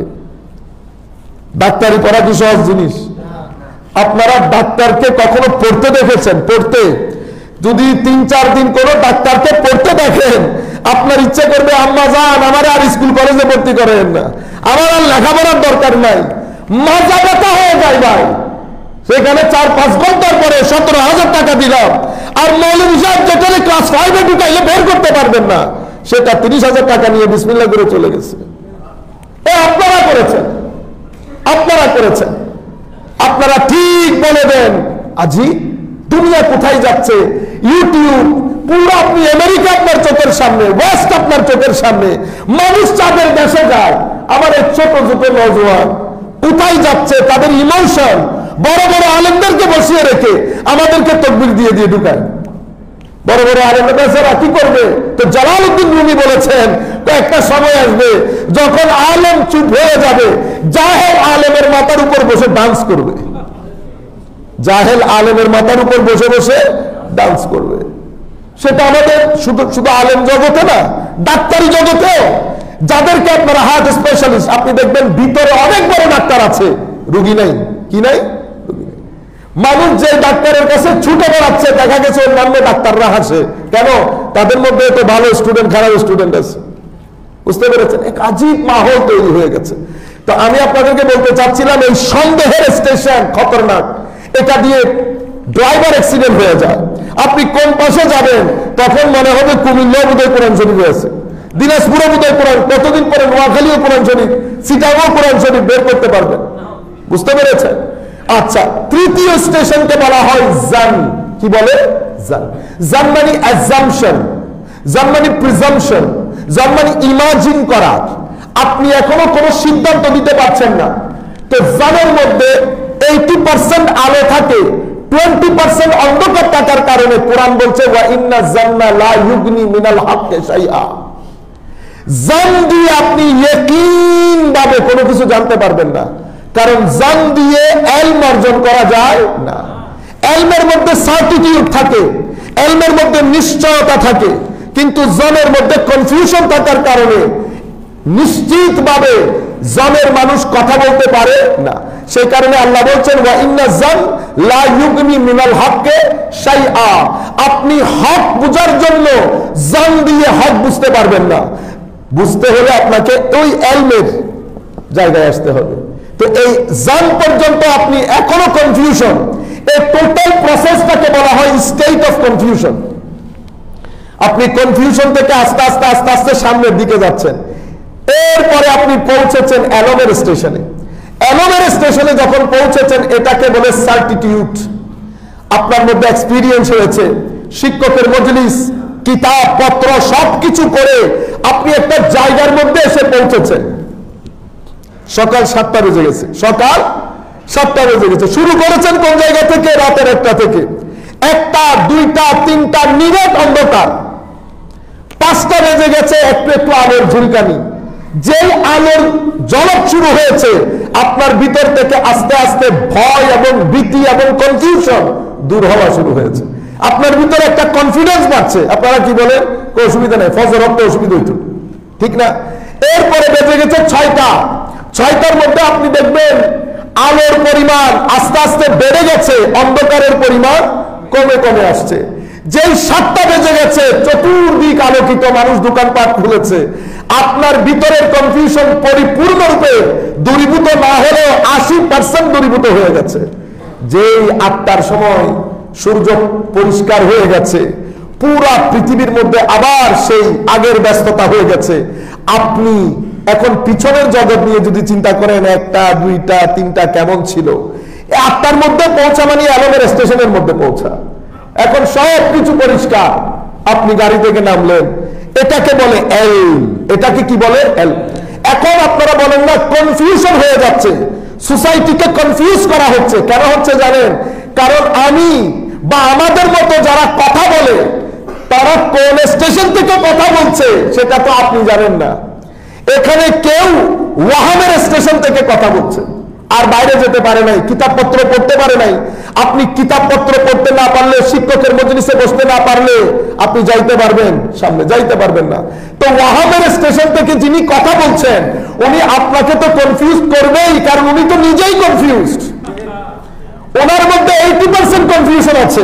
ডাক্তারি পড়া কি সহজ জিনিস? আপনারা ডাক্তারকে কখনো পড়তে দেখেছেন? পড়তে যদি 3-4 দিন কোনো ডাক্তারকে পড়তে দেখেন, আপনার ইচ্ছে করবে আম্মা জান আমার আর স্কুল কলেজে ভর্তি করেন না, আমার আর লেখাপড়ার দরকার নাই। মাজা ব্যথা হয়ে যায় ভাই। সেখানে 4-5 ঘন্টার পরে 17,000 টাকা দিলাম, আর মৌলভী সাহেব যেটা ক্লাস 5-এ ঢুকাইলে বের করতে পারবেন না, সেটা 30,000 টাকা নিয়ে বিসমিল্লাহ করে চলে গেছে। আপনারা করেছেন, আপনারা করেছেন। আপনারা ঠিক বলে দেন আজি দুনিয়া কোথায় যাচ্ছে। ইউটিউব পুরো, আপনি আমেরিকা আপনার চোখের সামনে, ওয়েস্ট আপনার চোখের সামনে, মানুষ চাঁদের দেশে যায়। আমার এই ছোট ছোট নওজোয়ান কোথায় যাচ্ছে, তাদের ইমোশন বড় বড় আলেমদেরকে বসিয়ে রেখে আমাদেরকে তাকবীর দিয়ে দিয়ে ঢুকায়। বড় বড় আলেমরা কি করবে? তো জালালউদ্দিন রুমি বলেছেন একটা সময় আসবে যখন আলেম চুপ হয়ে যাবে, জাহেল আলেমের মাথার উপর বসে ডান্স করবে। জাহেল আলেমের মাথার উপর বসে বসে ডান্স করবে। সেটা আমাদের শুধু শুধু আলেম জগতে না, ডাক্তারি জগতেও, যাদেরকে আপনারা হার্ট স্পেশালিস্ট, আপনি দেখবেন ভিতরে অনেক বড় ডাক্তার আছে, রুগী নাই। কি নাই? মানুষ যে ডাক্তারের কাছে ছুটে বেড়াচ্ছে, দেখা গেছে অন্যান্য ডাক্তাররা হাসে। কেন? তাদের মধ্যে তো ভালো স্টুডেন্ট, খারাপ স্টুডেন্ট আছে। বুঝতে পেরেছেন? এক আজীব মাহৌল তৈরি হয়ে গেছে। তো আমি আপনাদেরকে বলতে চাচ্ছিলাম, এই সন্দেহের স্টেশন খতরনাক। এটা দিয়ে ড্রাইভার অ্যাক্সিডেন্ট হয়ে যায়। আপনি কোন পাশে যাবেন তখন মনে হবে কুমিল্লা বোধহয় কোরআন শরীফ আছে, দিনাজপুরে বোধহয় কোরআন, কতদিন পরে নোয়াখালীও কোরআন শরীফ, সিটাগও কোরআন শরীফ বের করতে পারবেন। বুঝতে পেরেছেন? আচ্ছা, তৃতীয় স্টেশনকে বলা হয় জান। কি বলে? জান। জান মানে অ্যাজাম্পশন, জান মানে প্রিজাম্পশন, জান মানে ইমাজিন করা। আপনি এখনো কোনো সিদ্ধান্ত দিতে পারছেন না। তো জানের মধ্যে 80% আলো থাকে, 20% অন্ধকার থাকার কারণে কোরআন বলছে ওয়া ইন্না জান্না লা ইউগনি মিনাল হাক্কি শাইআ। জান দিয়ে আপনি ইয়াকিন ভাবে কোনো কিছু জানতে পারবেন না, কারণ জান দিয়ে ইলম অর্জন করা যায় না। ইলমের মধ্যে সার্টিটিউড থাকে, ইলমের মধ্যে নিশ্চয়তা থাকে, কিন্তু জানের মধ্যে কনফিউশন থাকার কারণে নিশ্চিতভাবে জানের মানুষ কথা বলতে পারে না। সেই কারণে আল্লাহ বলছেন ওয়া ইন্না জান লা ইউগনি মিনাল হাক্কি শাইআ। আপনি হক বুঝার জন্য জান দিয়ে হক বুঝতে পারবেন না। বুঝতে হলে আপনাকে ওই ইলমের জায়গায় আসতে হবে। তো এই জান পর্যন্ত আপনি এখনো কনফিউশন, এই টোটাল প্রসেসটাকে বলা হয় স্টেট অফ কনফিউশন। আপনি কনফিউশন থেকে আস্তে আস্তে আস্তে আস্তে সামনের দিকে যাচ্ছেন। এরপরে আপনি পৌঁছেছেন এলমের স্টেশনে। এলমের স্টেশনে যখন পৌঁছেছেন, এটাকে বলে সার্টিটিউড। আপনার মধ্যে এক্সপিরিয়েন্স হয়েছে, শিক্ষকের মজলিস, কিতাব পত্র সবকিছু করে আপনি একটা জায়গার মধ্যে এসে পৌঁছেছেন। সকাল 7টা বেজে গেছে, সকাল 7টা বেজে গেছে। শুরু করেছেন কোন জায়গা থেকে? রাতের 1টা থেকে। 1টা, 2টা, 3টা নিরেট অন্ধকার। 5টা বেজে গেছে, একটু একটু আলোর ঝুলকানি। যেই আলোর ঝলক শুরু হয়েছে, আপনার ভিতর থেকে আস্তে আস্তে ভয় এবং ভীতি এবং কনফিউশন দূর হওয়া শুরু হয়েছে। আপনার ভিতরে একটা কনফিডেন্স বাড়ছে। আপনারা কি বলেন? কোনো অসুবিধা নেই, ফজর হতে অসুবিধা হইতো, ঠিক না? এরপরে বেজে গেছে 6টা। 6টার মধ্যে আপনি দেখবেন আলোর পরিমাণ আস্তে আস্তে বেড়ে গেছে, অন্ধকারের পরিমাণ কমে কমে আসছে। যেই 7টা বেজে গেছে, চতুর্দিক আলোকিত, মানুষ দোকানপাট খুলেছে। আপনার ভিতরের কনফিউশন পরিপূর্ণরূপে দূরীভূত না হলেও 80% দূরীভূত হয়ে গেছে। যেই 8টার সময় সূর্য পরিষ্কার হয়ে গেছে, পুরা পৃথিবীর মধ্যে আবার সেই আগের ব্যস্ততা হয়ে গেছে। আপনি এখন পিছনের জগৎ নিয়ে যদি চিন্তা করেন, 1টা, 2টা, 3টা কেমন ছিল, 8টার মধ্যে পৌঁছা মানে এলমের স্টেশনের মধ্যে পৌঁছা। এখন সব কিছু পরিষ্কার, আপনি গাড়ি থেকে নামলেন, এটাকে বলে এলম। এটাকে কি বলে? এলম। এখন আপনারা বলেন না কনফিউশন হয়ে যাচ্ছে, সোসাইটিকে কনফিউজ করা হচ্ছে। কেন হচ্ছে জানেন? কারণ আমি বা আমাদের মতো যারা কথা বলে, তারা কোন স্টেশন থেকে কথা বলছে সেটা তো আপনি জানেন না। এখানে কেউ ওয়াহামের স্টেশন থেকে কথা বলছে, আর বাইরে যেতে পারে নাই, কিতাবপত্র পড়তে পারে নাই। আপনি কিতাবপত্র পড়তে না পারলে, শিক্ষকের মজলিসে বসতে না পারলে আপনি যাইতে পারবেন সামনে? যাইতে পারবেন না। তো ওয়াহাবের স্টেশন থেকে যিনি কথা বলছেন, উনি আপনাকে তো কনফিউজ করবেই, কারণ উনি তো নিজেই কনফিউজড। ওনার মধ্যে 80% কনফিউশন আছে।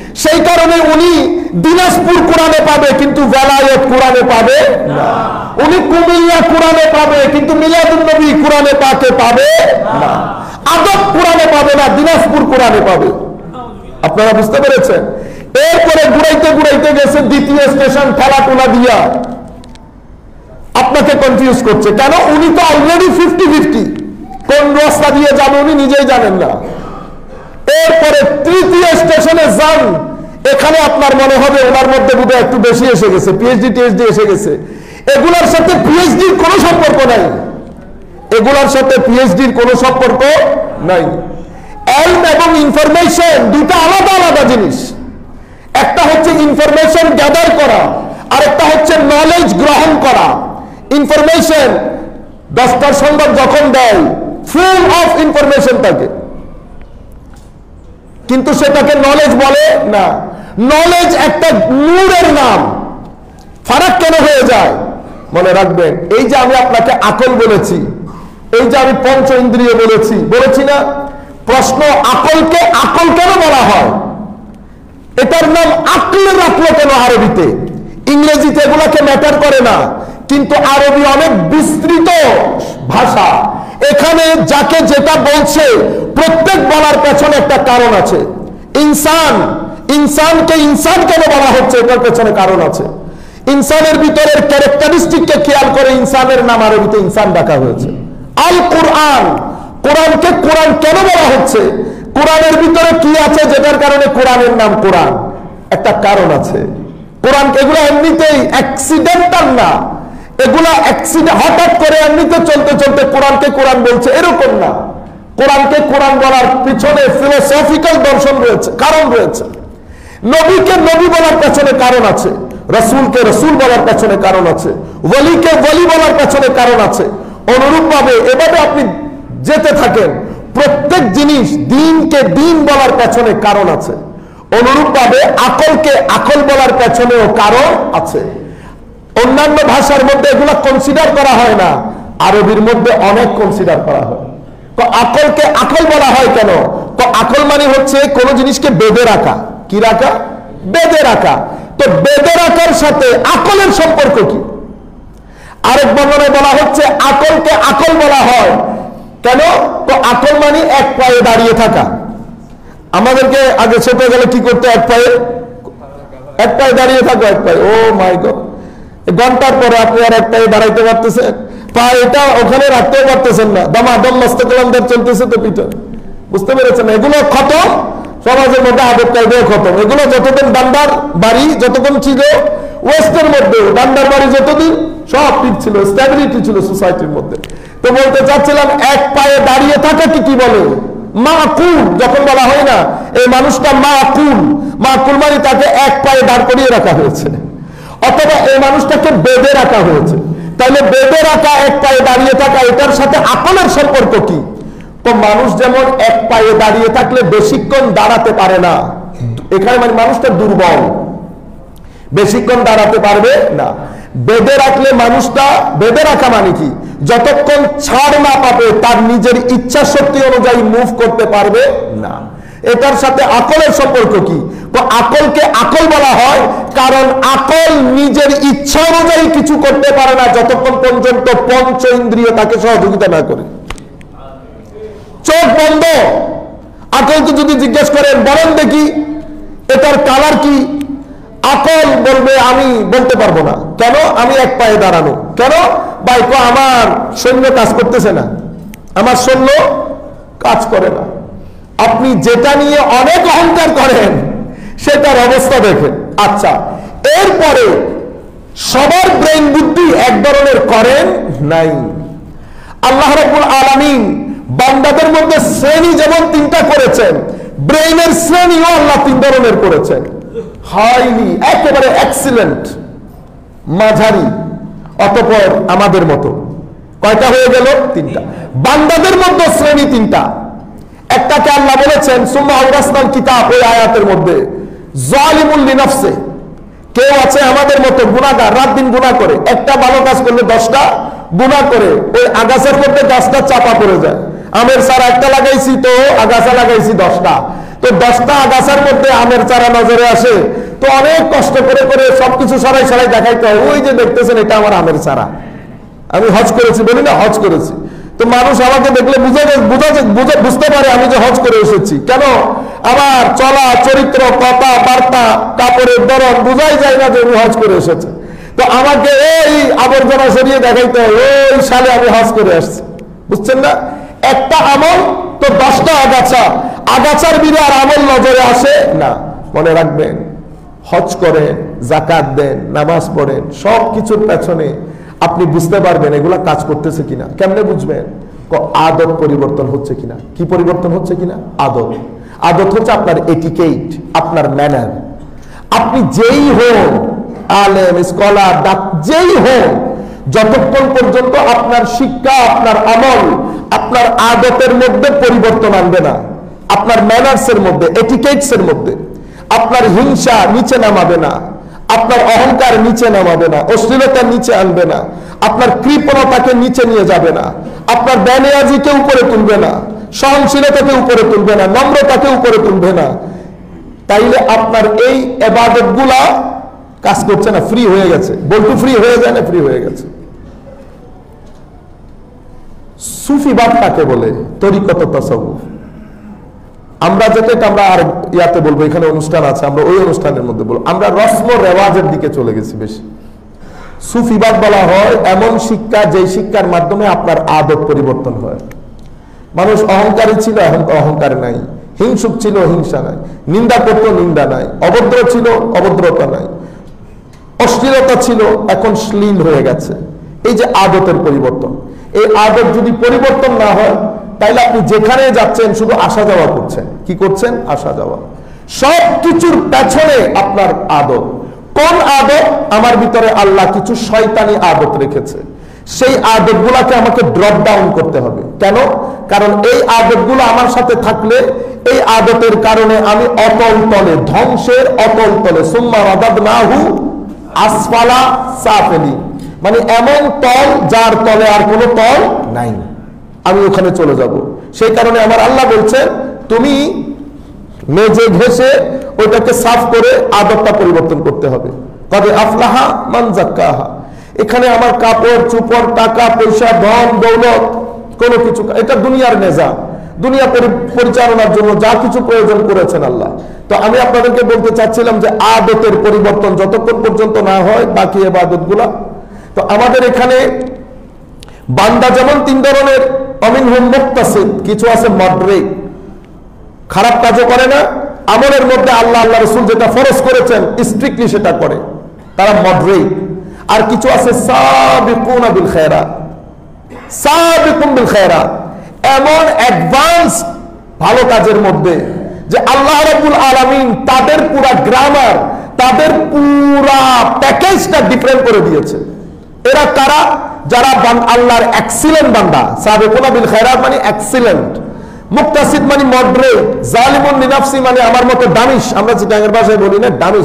সেই কারণে উনি দিনাজপুর কোরআনে পাবে কিন্তু বেলায়েত কোরআনে পাবে না, উনি কুমিল্লা কোরআনে পাবে কিন্তু মিলাদুন নবী কোরআনে পাকে পাবে না, আদব কোরআনে পাবে না, দিনাজপুর কোরআনে পাবে। আপনারা বুঝতে পেরেছেন? এরপরে ঘুরাইতে ঘুরাইতে গেছে দ্বিতীয় স্টেশন ঠেলাটুলা দিয়া আপনাকে কনফিউজ করছে। কেন? উনি তো অলরেডি 50-50, কোন রাস্তা দিয়ে যাবে উনি নিজেই জানেন না। এরপরে তৃতীয় স্টেশনে যান, এখানে আপনার মনে হবে ওনার মধ্যে বোধহয় একটু বেশি এসে গেছে, পিএইচডি এসে গেছে। এগুলোর সাথে পিএইচডির কোনো সম্পর্ক নাই, এগুলোর সাথে পিএইচডির কোনো সম্পর্ক নাই। এলম এবং ইনফরমেশন দুটো আলাদা আলাদা জিনিস। একটা হচ্ছে ইনফরমেশন গ্যাদার করা, আর একটা হচ্ছে নলেজ গ্রহণ করা। ইনফরমেশন 10টার সংবাদ যখন দেয় ফুল অফ ইনফরমেশন থাকে, কিন্তু সেটাকে নলেজ বলে না। নলেজ একটা নূরের নাম। ফারাক কেন হয়ে যায়? মনে রাখবেন, এই যে আমি আপনাকে আকল বলেছি, এই যে আমি পঞ্চ ইন্দ্রিয় বলেছি না? প্রশ্ন, আকলকে আকল কেন বলা হয়? এটার নাম আকলে রাখলো কেন আরবিতে? ইংরেজিতে এগুলাকে ম্যাটার করে না, কিন্তু আরবি অনেক বিস্তৃত ভাষা। এখানে যাকে যেটা বলছে প্রত্যেক বলার পেছনে একটা কারণ আছে। ইনসানকে ইনসান কেন বলা হচ্ছে, এটার পেছনে কারণ আছে। ইনসানের ভিতরের ক্যারেক্টারিস্টিককে খেয়াল করে ইনসানের নাম আরবিতে ইনসান ডাকা হয়েছে। আল কোরআন, কোরআনকে কোরআন কেন বলা হচ্ছে? কোরআনের ভিতরে কি আছে যেটার কারণে কোরআনের নাম কোরআন? একটা কারণ আছে। কোরআন এগুলো এমনিতেই অ্যাক্সিডেন্টাল না, এগুলা হঠাৎ করে এমনিতে চলতে চলতে কোরআনকে কোরআন বলছে এরকম না। কোরআনকে কোরআন বলার পিছনে ফিলোসফিক্যাল দর্শন রয়েছে, কারণ রয়েছে। নবীকে নবী বলার পেছনে কারণ আছে, রাসূলকে রাসূল বলার পেছনে কারণ আছে, ওয়ালিকে ওয়ালি বলার পেছনে কারণ আছে। অনুরূপভাবে এভাবে আপনি যেতে থাকেন, প্রত্যেক জিনিস দিনকে দিন বলার পেছনে কারণ আছে। অনুরূপভাবে আকলকে আকল বলার পেছনেও কারণ আছে। অন্যান্য ভাষার মধ্যে এগুলো কনসিডার করা হয় না, আরবির মধ্যে অনেক কনসিডার করা হয়। তো আকলকে আকল বলা হয় কেন? তো আকল মানে হচ্ছে কোন জিনিসকে বেঁধে রাখা। কি রাখা? বেঁধে রাখা। তো বেঁধে রাখার সাথে আকলের সম্পর্ক কি? আরেক বর্ণনায় বলা হচ্ছে আকলকে আকল বলা হয় কেন? তো আকল মানে এক পায়ে দাঁড়িয়ে থাকা। আমাদেরকে আগে ছোট গেলে কি করতে? এক পায়ে দাঁড়িয়ে থাকো, এক পায়ে। ও মাই গড, ঘন্টার পরে আপনি আর এক পায়ে দাঁড়াইতে পারতেছেন? পা এটা ওখানে রাখতেও পারতেছেন না, দমাদম মস্তকলামদার চলতেছে তো পিঠে। বুঝতে পেরেছেন? এগুলো খতম, সমাজের মধ্যে আদব কায়দাও খতম। এগুলো যতদিন ডান্ডার বাড়ি যতক্ষণ ছিল ওয়েস্টের মধ্যে, ডান্ডার বাড়ি যতদিন সব ঠিক ছিল, স্ট্যাবিলিটি ছিল সোসাইটির মধ্যে। তো বলতে চাচ্ছিলাম, এক পায়ে দাঁড়িয়ে থাকা কি বলে? মাকুল। যখন বলা হয় না এই মানুষটা মাকুল, মাকুল মানে তাকে এক পায়ে দাঁড় করিয়ে রাখা হয়েছে, অথবা এই মানুষটাকে বেঁধে রাখা হয়েছে। তাহলে বেঁধে রাখা, এক পায়ে দাঁড়িয়ে থাকা, এটার সাথে আকলের সম্পর্ক কি? তো মানুষ যেমন এক পায়ে দাঁড়িয়ে থাকলে বেশিক্ষণ দাঁড়াতে পারে না, এখানে মানে মানুষটা দুর্বল, বেশিক্ষণ দাঁড়াতে পারবে না। বেঁধে রাখলে মানুষটা, বেঁধে রাখা মানে কি? যতক্ষণ ছাড় না পাবে তার নিজের ইচ্ছা শক্তি অনুযায়ী মুভ করতে পারবে না। এটার সাথে আকলের সম্পর্ক কি? তো আকলকে আকল বলা হয় কারণ আকল নিজের ইচ্ছা অনুযায়ী কিছু করতে পারে না যতক্ষণ পর্যন্ত পঞ্চ ইন্দ্রিয় তাকে সহযোগিতা না করে। চোখ বন্ধ, আকলকে যদি জিজ্ঞেস করেন বলেন দেখি এটার কালার কি, আকল বলবে আমি বলতে পারবো না। কেন? আমি এক পায়ে দাঁড়ানো। কেন? ভাই আমার সৈন্য কাজ করতেছে না, আমার সৈন্য কাজ করে না। আপনি যেটা নিয়ে অনেক অহংকার করেন সেটার অবস্থা দেখেন। আচ্ছা, এরপরে সবার ব্রেন বুদ্ধি এক ধরনের করেন নাই। আল্লাহ রাব্বুল আলামিন বান্দাদের মধ্যে শ্রেণী যেমন তিনটা করেছেন, ব্রেইনের শ্রেণীও আল্লাহ তিন ধরনের করেছেন। হাইলি, একেবারে এক্সিলেন্ট, মাঝারি, অতঃপর আমাদের মতো। কয়টা হয়ে গেল? তিনটা। বান্দাদের মধ্যে শ্রেণী তিনটা। একটাকে আল্লাহ বলেছেন সুম্মা আওরাসনাল কিতাব, ওই আয়াতের মধ্যে যালিমুল লিনাফসি, কেউ আছে আমাদের মতো গুনাহগার, রাত দিন গুনাহ করে, একটা ভালো কাজ করলে 10টা গুনাহ করে, ওই আগাছার মধ্যে গাছটা চাপা পড়ে যায়। আমের সার একটা লাগাইছি তো আগাছা লাগাইছি 10টা, তো 10টা আগাছার মধ্যে আমের চারা নজরে আসে, তো অনেক কষ্ট করে করে সবকিছু সরাই সরাই দেখাইতে হয়, ওই যে দেখতেছেন এটা আমার আমের চারা, আমি হজ করেছি, বলি না হজ করেছি। তো মানুষ আমাকে দেখলে বুঝতে পারে আমি যে হজ করে এসেছি। কেন? আমার চলা চরিত্র, কথা বার্তা, কাপড়ের ধরন বোঝাই যায় না যে আমি হজ করে এসেছি। তো আমাকে এই আবর্জনা সরিয়ে দেখাইতে হয়, ওই সালে আমি হজ করে আসছি। বুঝছেন না? একটা আমল তো 10টা আগাছা, আগাছার বিরে আর আমল নজরে আসে না। মনে রাখবেন, হজ করেন, যাকাত দেন, নামাজ পড়েন, সব কিছুর পেছনে আপনি বুঝতে পারবেন এগুলা কাজ করতেছে কিনা। কেমনে বুঝবেন? আদত পরিবর্তন হচ্ছে কিনা। কি পরিবর্তন হচ্ছে কিনা? আদত। আদত হচ্ছে আপনার এটিকেট, আপনার ম্যানার। আপনি যেই হন, আলেম, স্কলার, যেই হন, যতক্ষণ পর্যন্ত আপনার শিক্ষা, আপনার আমল, আপনার আদতের মধ্যে পরিবর্তন আনবে না, আপনার ম্যানার্সের মধ্যে, এটিকেটসের মধ্যে, আপনার হিংসা নিচে নামাবে না, আপনার অহংকার নিচে নামাবে না, অশ্লীলতা নিচে আনবে না, আপনার কৃপণতাকে নিচে নিয়ে যাবে না, আপনার বেনিয়াজিকে উপরে তুলবে না, সহনশীলতাকে উপরে তুলবে না, নম্রতাকে উপরে তুলবে না, তাইলে আপনার এই ইবাদতগুলা কাজ করছে না, ফ্রি হয়ে গেছে। বলতু ফ্রি হয়ে যায় না? ফ্রি হয়ে গেছে। সুফিবাদ কাকে বলে? তরিকত তাসাউফ। আমরা যেটা আমরা আর ইয়াতে বলবো, এখানে অনুষ্ঠান আছে, আমরা ওই অনুষ্ঠানের মধ্যে বলবো। আমরা রসম রেওয়াজের দিকে চলে গেছি বেশি। সুফিবাদ বলা হয় এমন শিক্ষা, যেই শিক্ষার মাধ্যমে আপনার আদত পরিবর্তন হয়। মানুষ অহংকারী ছিল, এখন অহংকার নাই, হিংসুক ছিল, হিংসা নাই, নিন্দা করত, নিন্দা নাই, অভদ্র ছিল, অভদ্রতা নাই, অশ্লীলতা ছিল, এখন শ্লীল হয়ে গেছে। এই যে আদতের পরিবর্তন, এই আদত যদি পরিবর্তন না হয়, তাইলে আপনি যেখানে যাচ্ছেন শুধু আসা যাওয়া করছেন। কি করছেন? আসা যাওয়া। সব কিছুর পেছনে আপনার আদত। কোন আদত? আমার ভিতরে আল্লাহ কিছু শয়তানি আদত রেখেছে, সেই আদতগুলোকে আমাকে ড্রপ ডাউন করতে হবে। কেন? কারণ এই আদতগুলো আমার সাথে থাকলে, এই আদতের কারণে আমি অতল তলে, ধ্বংসের অতল তলে, সুম্মা রাদাদনাহু আসফালা সাফিলিন, মানে এমন তল যার তলে আর কোনো তল নাই, আমি ওখানে চলে যাব। সেই কারণে আমার আল্লাহ বলছে, তুমি মেজে ঘেসে ওইটাকে সাফ করে আদতটা পরিবর্তন করতে হবে। কদে আফলাহা মান যাক্কাহা। এখানে আমার কাপড় চোপড়, টাকা পয়সা, ধন দৌলত কোনো কিছু, এটা দুনিয়ার নিজাম, দুনিয়া পরিচালনার জন্য যা কিছু প্রয়োজন করেছেন আল্লাহ। তো আমি আপনাদেরকে বলতে চাচ্ছিলাম যে আদতের পরিবর্তন যতক্ষণ পর্যন্ত না হয়, বাকি ইবাদতগুলা। তো আমাদের এখানে বান্দা যেমন 3 ধরনের, অমিনহুম মুক্তাসিদ, কিছু আছে মডারেট, খারাপ কাজও করে না, আমলের মধ্যে আল্লাহ আল্লাহ রাসূল যেটা ফরজ করেছেন স্ট্রিক্টলি সেটা করে, তারা মডারেট। আর কিছু আছে সাবিকুনা বিল খায়রাত, সাবিকুন বিল খায়রাত, এমন অ্যাডভান্স ভালো কাজের মধ্যে যে আল্লাহ রাব্বুল আলামিন তাদের পুরা গ্রামার, তাদের পুরা প্যাকেজটা ডিফারেন্ট করে দিয়েছে। এরা কারা? যারা আল্লাহর এক্সিলেন্ট বান্দা। সাবিকুনা বিল খায়রাত মানে এক্সিলেন্ট, মুক্তাসিদ মানে মডারেট, জালিমুন লিনাফসি মানে আমার মতো দামিশ, আমরা চিটাঙ্গের ভাষায় বলি না দামিশ।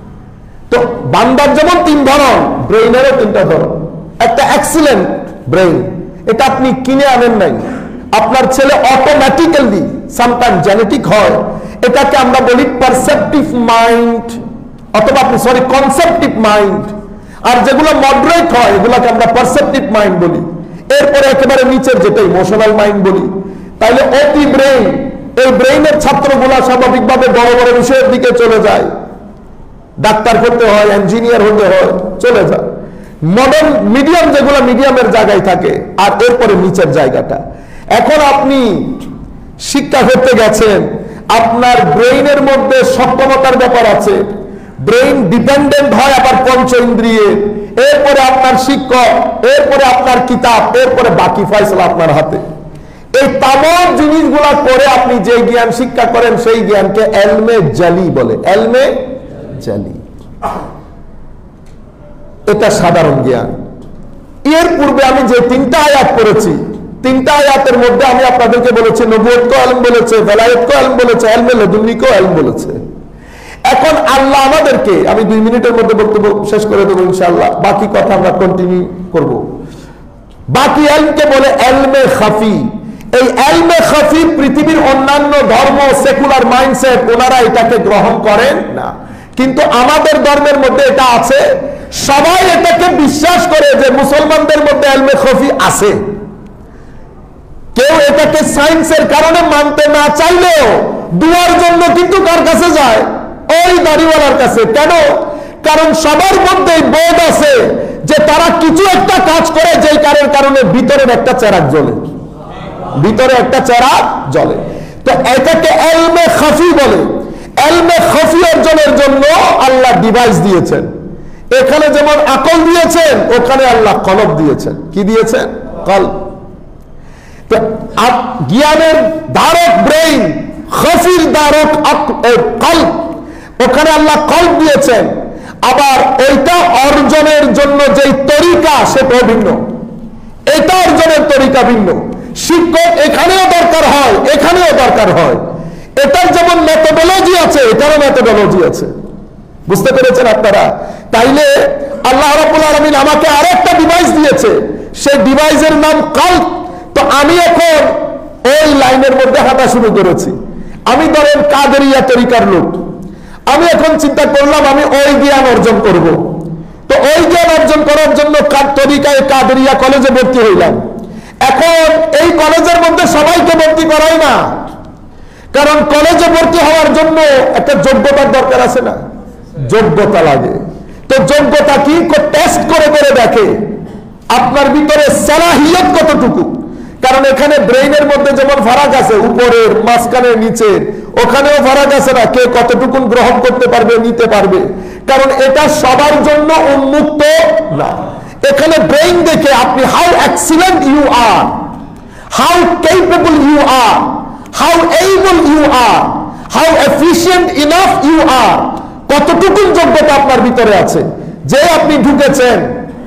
তো বান্দার যেমন 3 ধরন, ব্রেইনেরও 3টা ধরন। একটা এক্সিলেন্ট ব্রেইন, এটা আপনি কিনে আনেন নাই, আপনার ছেলে অটোমেটিক্যালি সামটাইম জেনেটিক হয়, এটাকে আমরা বলি পারসেপটিভ মাইন্ড, অথবা আপনি কনসেপটিভ মাইন্ড। আর যেগুলো মডারেট হয় এগুলোকে আমরা পারসেপটিভ মাইন্ড বলি। এরপরে একেবারে নিচের যেটা ইমোশনাল মাইন্ড বলি। তাইলে অতি ব্রেইন, এই ব্রেইনের ছাত্রগুলা স্বাভাবিকভাবে বড় বড় বিষয়ের দিকে চলে যায়, ডাক্তার করতে হয়, ইঞ্জিনিয়ার হতে হয়, চলে যায়। মডার্ন মিডিয়াম যেগুলো মিডিয়ামের জায়গায় থাকে, আর এরপরে নিচের জায়গাটা। এখন আপনি শিক্ষা করতে গেছেন, আপনার ব্রেইনের মধ্যে সক্ষমতার ব্যাপার আছে, ব্রেইন ডিপেন্ডেন্ট হয় আবার পঞ্চ ইন্দ্রিয়ে, এরপরে আপনার শিক্ষক, এরপরে আপনার কিতাব, এরপরে বাকি ফয়সালা আপনার হাতে। এই তামাম জিনিসগুলা করে আপনি যে জ্ঞান শিক্ষা করেন, সেই জ্ঞানকে এলমে জালি বলে। এলমে জালি, এটা সাধারণ জ্ঞান। এর পূর্বে আমি যে 3টা আয়াত পড়েছি, 3টা আয়াতের মধ্যে আমি আপনাদেরকে বলেছি নবুয়তকে ইলম বলেছে, বেলায়েতকে ইলম বলেছে, ইলমে লদুন্নিকে ইলম বলেছে। এখন আল্লাহ আমাদেরকে, আমি 2 মিনিটের মধ্যে বক্তব্য শেষ করে দেবো ইনশাআল্লাহ, বাকি কথা আমরা কন্টিনিউ করব। বাকি ইলমকে বলে ইলমে খাফি। এই ইলমে খাফি পৃথিবীর অন্যান্য ধর্ম সেকুলার মাইন্ডসেট ওনারা এটাকে গ্রহণ করেন না, কিন্তু আমাদের ধর্মের মধ্যে এটা আছে। সবাই এটাকে বিশ্বাস করে যে মুসলমানদের মধ্যে ইলমে খাফি আছে। কেউ এটাকে সায়েন্সের কারণে মানতে না চাইলেও দুয়ার জন্য কিন্তু কার কাছে যায়? ওই দাড়িওয়ালার কাছে। কেন? কারণ সবার মধ্যে বোধ আছে যে তারা কিছু একটা কাজ করে যেই কারণে ভিতরের একটা চেরাগ জ্বলে, ভিতরে একটা চেরাগ জ্বলে। তো এটাকে ইলমে খাফি বলে। ইলমে খাফি অর্জনের জন্য আল্লাহ ডিভাইস দিয়েছেন। এখানে যেমন আকল দিয়েছেন, ওখানে আল্লাহ কলব দিয়েছেন। কি দিয়েছেন? কলব। জ্ঞানের ধারক ব্রেইন, খাফির ধারক কলব, ওখানে আল্লাহ কলব দিয়েছেন। আবার এইটা অর্জনের জন্য যেই তরিকা সেটাও ভিন্ন, এটা অর্জনের তরিকা ভিন্ন। শিক্ষক এখানেও দরকার হয়, এখানেও দরকার হয়। এটার যেমন মেথোডোলজি আছে, এটারও মেথোডোলজি আছে। বুঝতে পেরেছেন আপনারা? তাইলে আল্লাহ রাব্বুল আলামিন আমাকে আরেকটা ডিভাইস দিয়েছে, সেই ডিভাইসের নাম কলব। তো আমি এখন ওই লাইনের মধ্যে হাঁটা শুরু করেছি। আমি ধরেন কাদেরিয়া তরিকার লোক, আমি এখন চিন্তা করলাম আমি ওই জ্ঞান অর্জন করব। তো ওই জ্ঞান অর্জন করার জন্য তরিকায় কাদেরিয়া কলেজে ভর্তি হইলাম। এখন এই কলেজের মধ্যে সবাইকে ভর্তি করাই না, কারণ কলেজে ভর্তি হওয়ার জন্য একটা যোগ্যতার দরকার আছে না? যোগ্যতা লাগে। তো যোগ্যতা কি? টেস্ট করে করে দেখে আপনার ভিতরে সালাহিয়ত কতটুকু। কারণ এখানে ব্রেইনের মধ্যে যেমন ফারাক আছে, উপরের, মাঝখানে, নিচের, ওখানেও ফারাক আছে না, কে কতটুকুন গ্রহণ করতে পারবে, নিতে পারবে। কারণ এটা সবার জন্য উন্মুক্ত না। এখানে ব্রেইন দেখে আপনি how excellent you are, how capable you are, how able you are, how efficient enough you are, কতটুকুন যোগ্যতা আপনার ভিতরে আছে। যে আপনি ঢুকেছেন,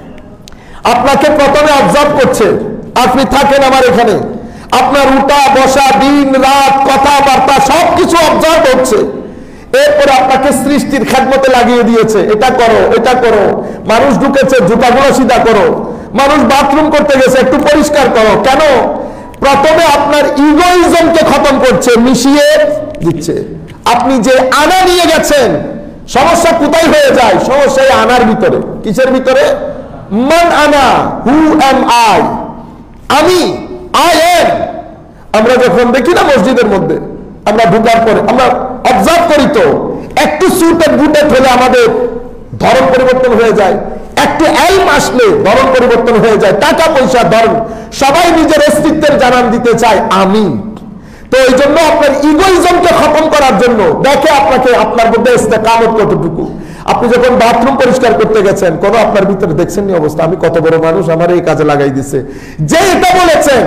আপনাকে প্রথমে অবজার্ভ করছে, আপনি থাকেন আমার এখানে, আপনার উঠা বসা, দিন রাত, কথাবার্তা সবকিছু অবজার্ভ হচ্ছে। এরপরে আপনাকে সৃষ্টির খেদমতে লাগিয়ে দিয়েছে, এটা করো, এটা করো। মানুষ ঢুকেছে, জুতাগুলো সিধা করো। মানুষ বাথরুম করতে গেছে, একটু পরিষ্কার করো। কেন? প্রথমে আপনার ইগোইজমকে খতম করছে, মিশিয়ে দিচ্ছে। আপনি যে আনা নিয়ে গেছেন, সমস্যা কোথায় হয়ে যায়? সমস্যা এই আনার ভিতরে। কিসের ভিতরে? মান আনা, হু এম আই, আমি, আই এম। আমরা যখন দেখি না মসজিদের মধ্যে, আমরা ঢুকার পরে আমরা অবজার্ভ করি, তো একটু সুটেড বুটেড হলে আমাদের ধরন পরিবর্তন হয়ে যায়, একটু এলম আসলে ধরন পরিবর্তন হয়ে যায়, টাকা পয়সা, ধরন, সবাই নিজের অস্তিত্বের জানান দিতে চায় আমি। তো এই জন্য আপনার ইগোইজমকে খতম করার জন্য দেখে আপনাকে, আপনার মধ্যে ইস্তেকামত কতটুকু। আপনি যখন বাথরুম পরিষ্কার করতে গেছেন, কোন আপনার ভিতরে দেখছেন নি অবস্থা, আমি কত বড় মানুষ, আমার এই কাজে লাগাই দিছে। যে এটা বলেছেন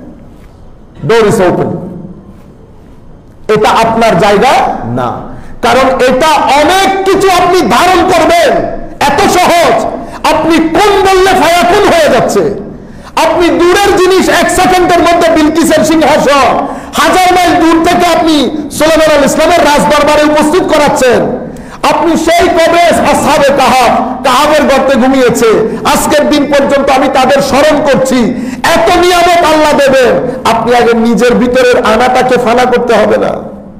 ডোর ইজ ওপেন, এটা আপনার জায়গা না। কারণ এটা অনেক কিছু আপনি ধারণ করবেন, এত সহজ। আপনি কোন বললে ফায়াকুন হয়ে যাচ্ছে। আপনি দূরের জিনিস 1 সেকেন্ডের মধ্যে বিলকিসের সিংহাসন 1000 মাইল দূর থেকে আপনি সুলাইমান আল ইসলামের রাজদরবারে উপস্থিত করাচ্ছেন। আপনি সেই কবে আসহাবে কাহাবের গর্তে ঘুমিয়েছে, আজকের দিন পর্যন্ত আমি তাদের স্মরণ করছি। এত নিয়ামত আল্লাহ দেবেন, আপনি আগে নিজের ভিতরের আনাটাকে ফানা করতে হবে না।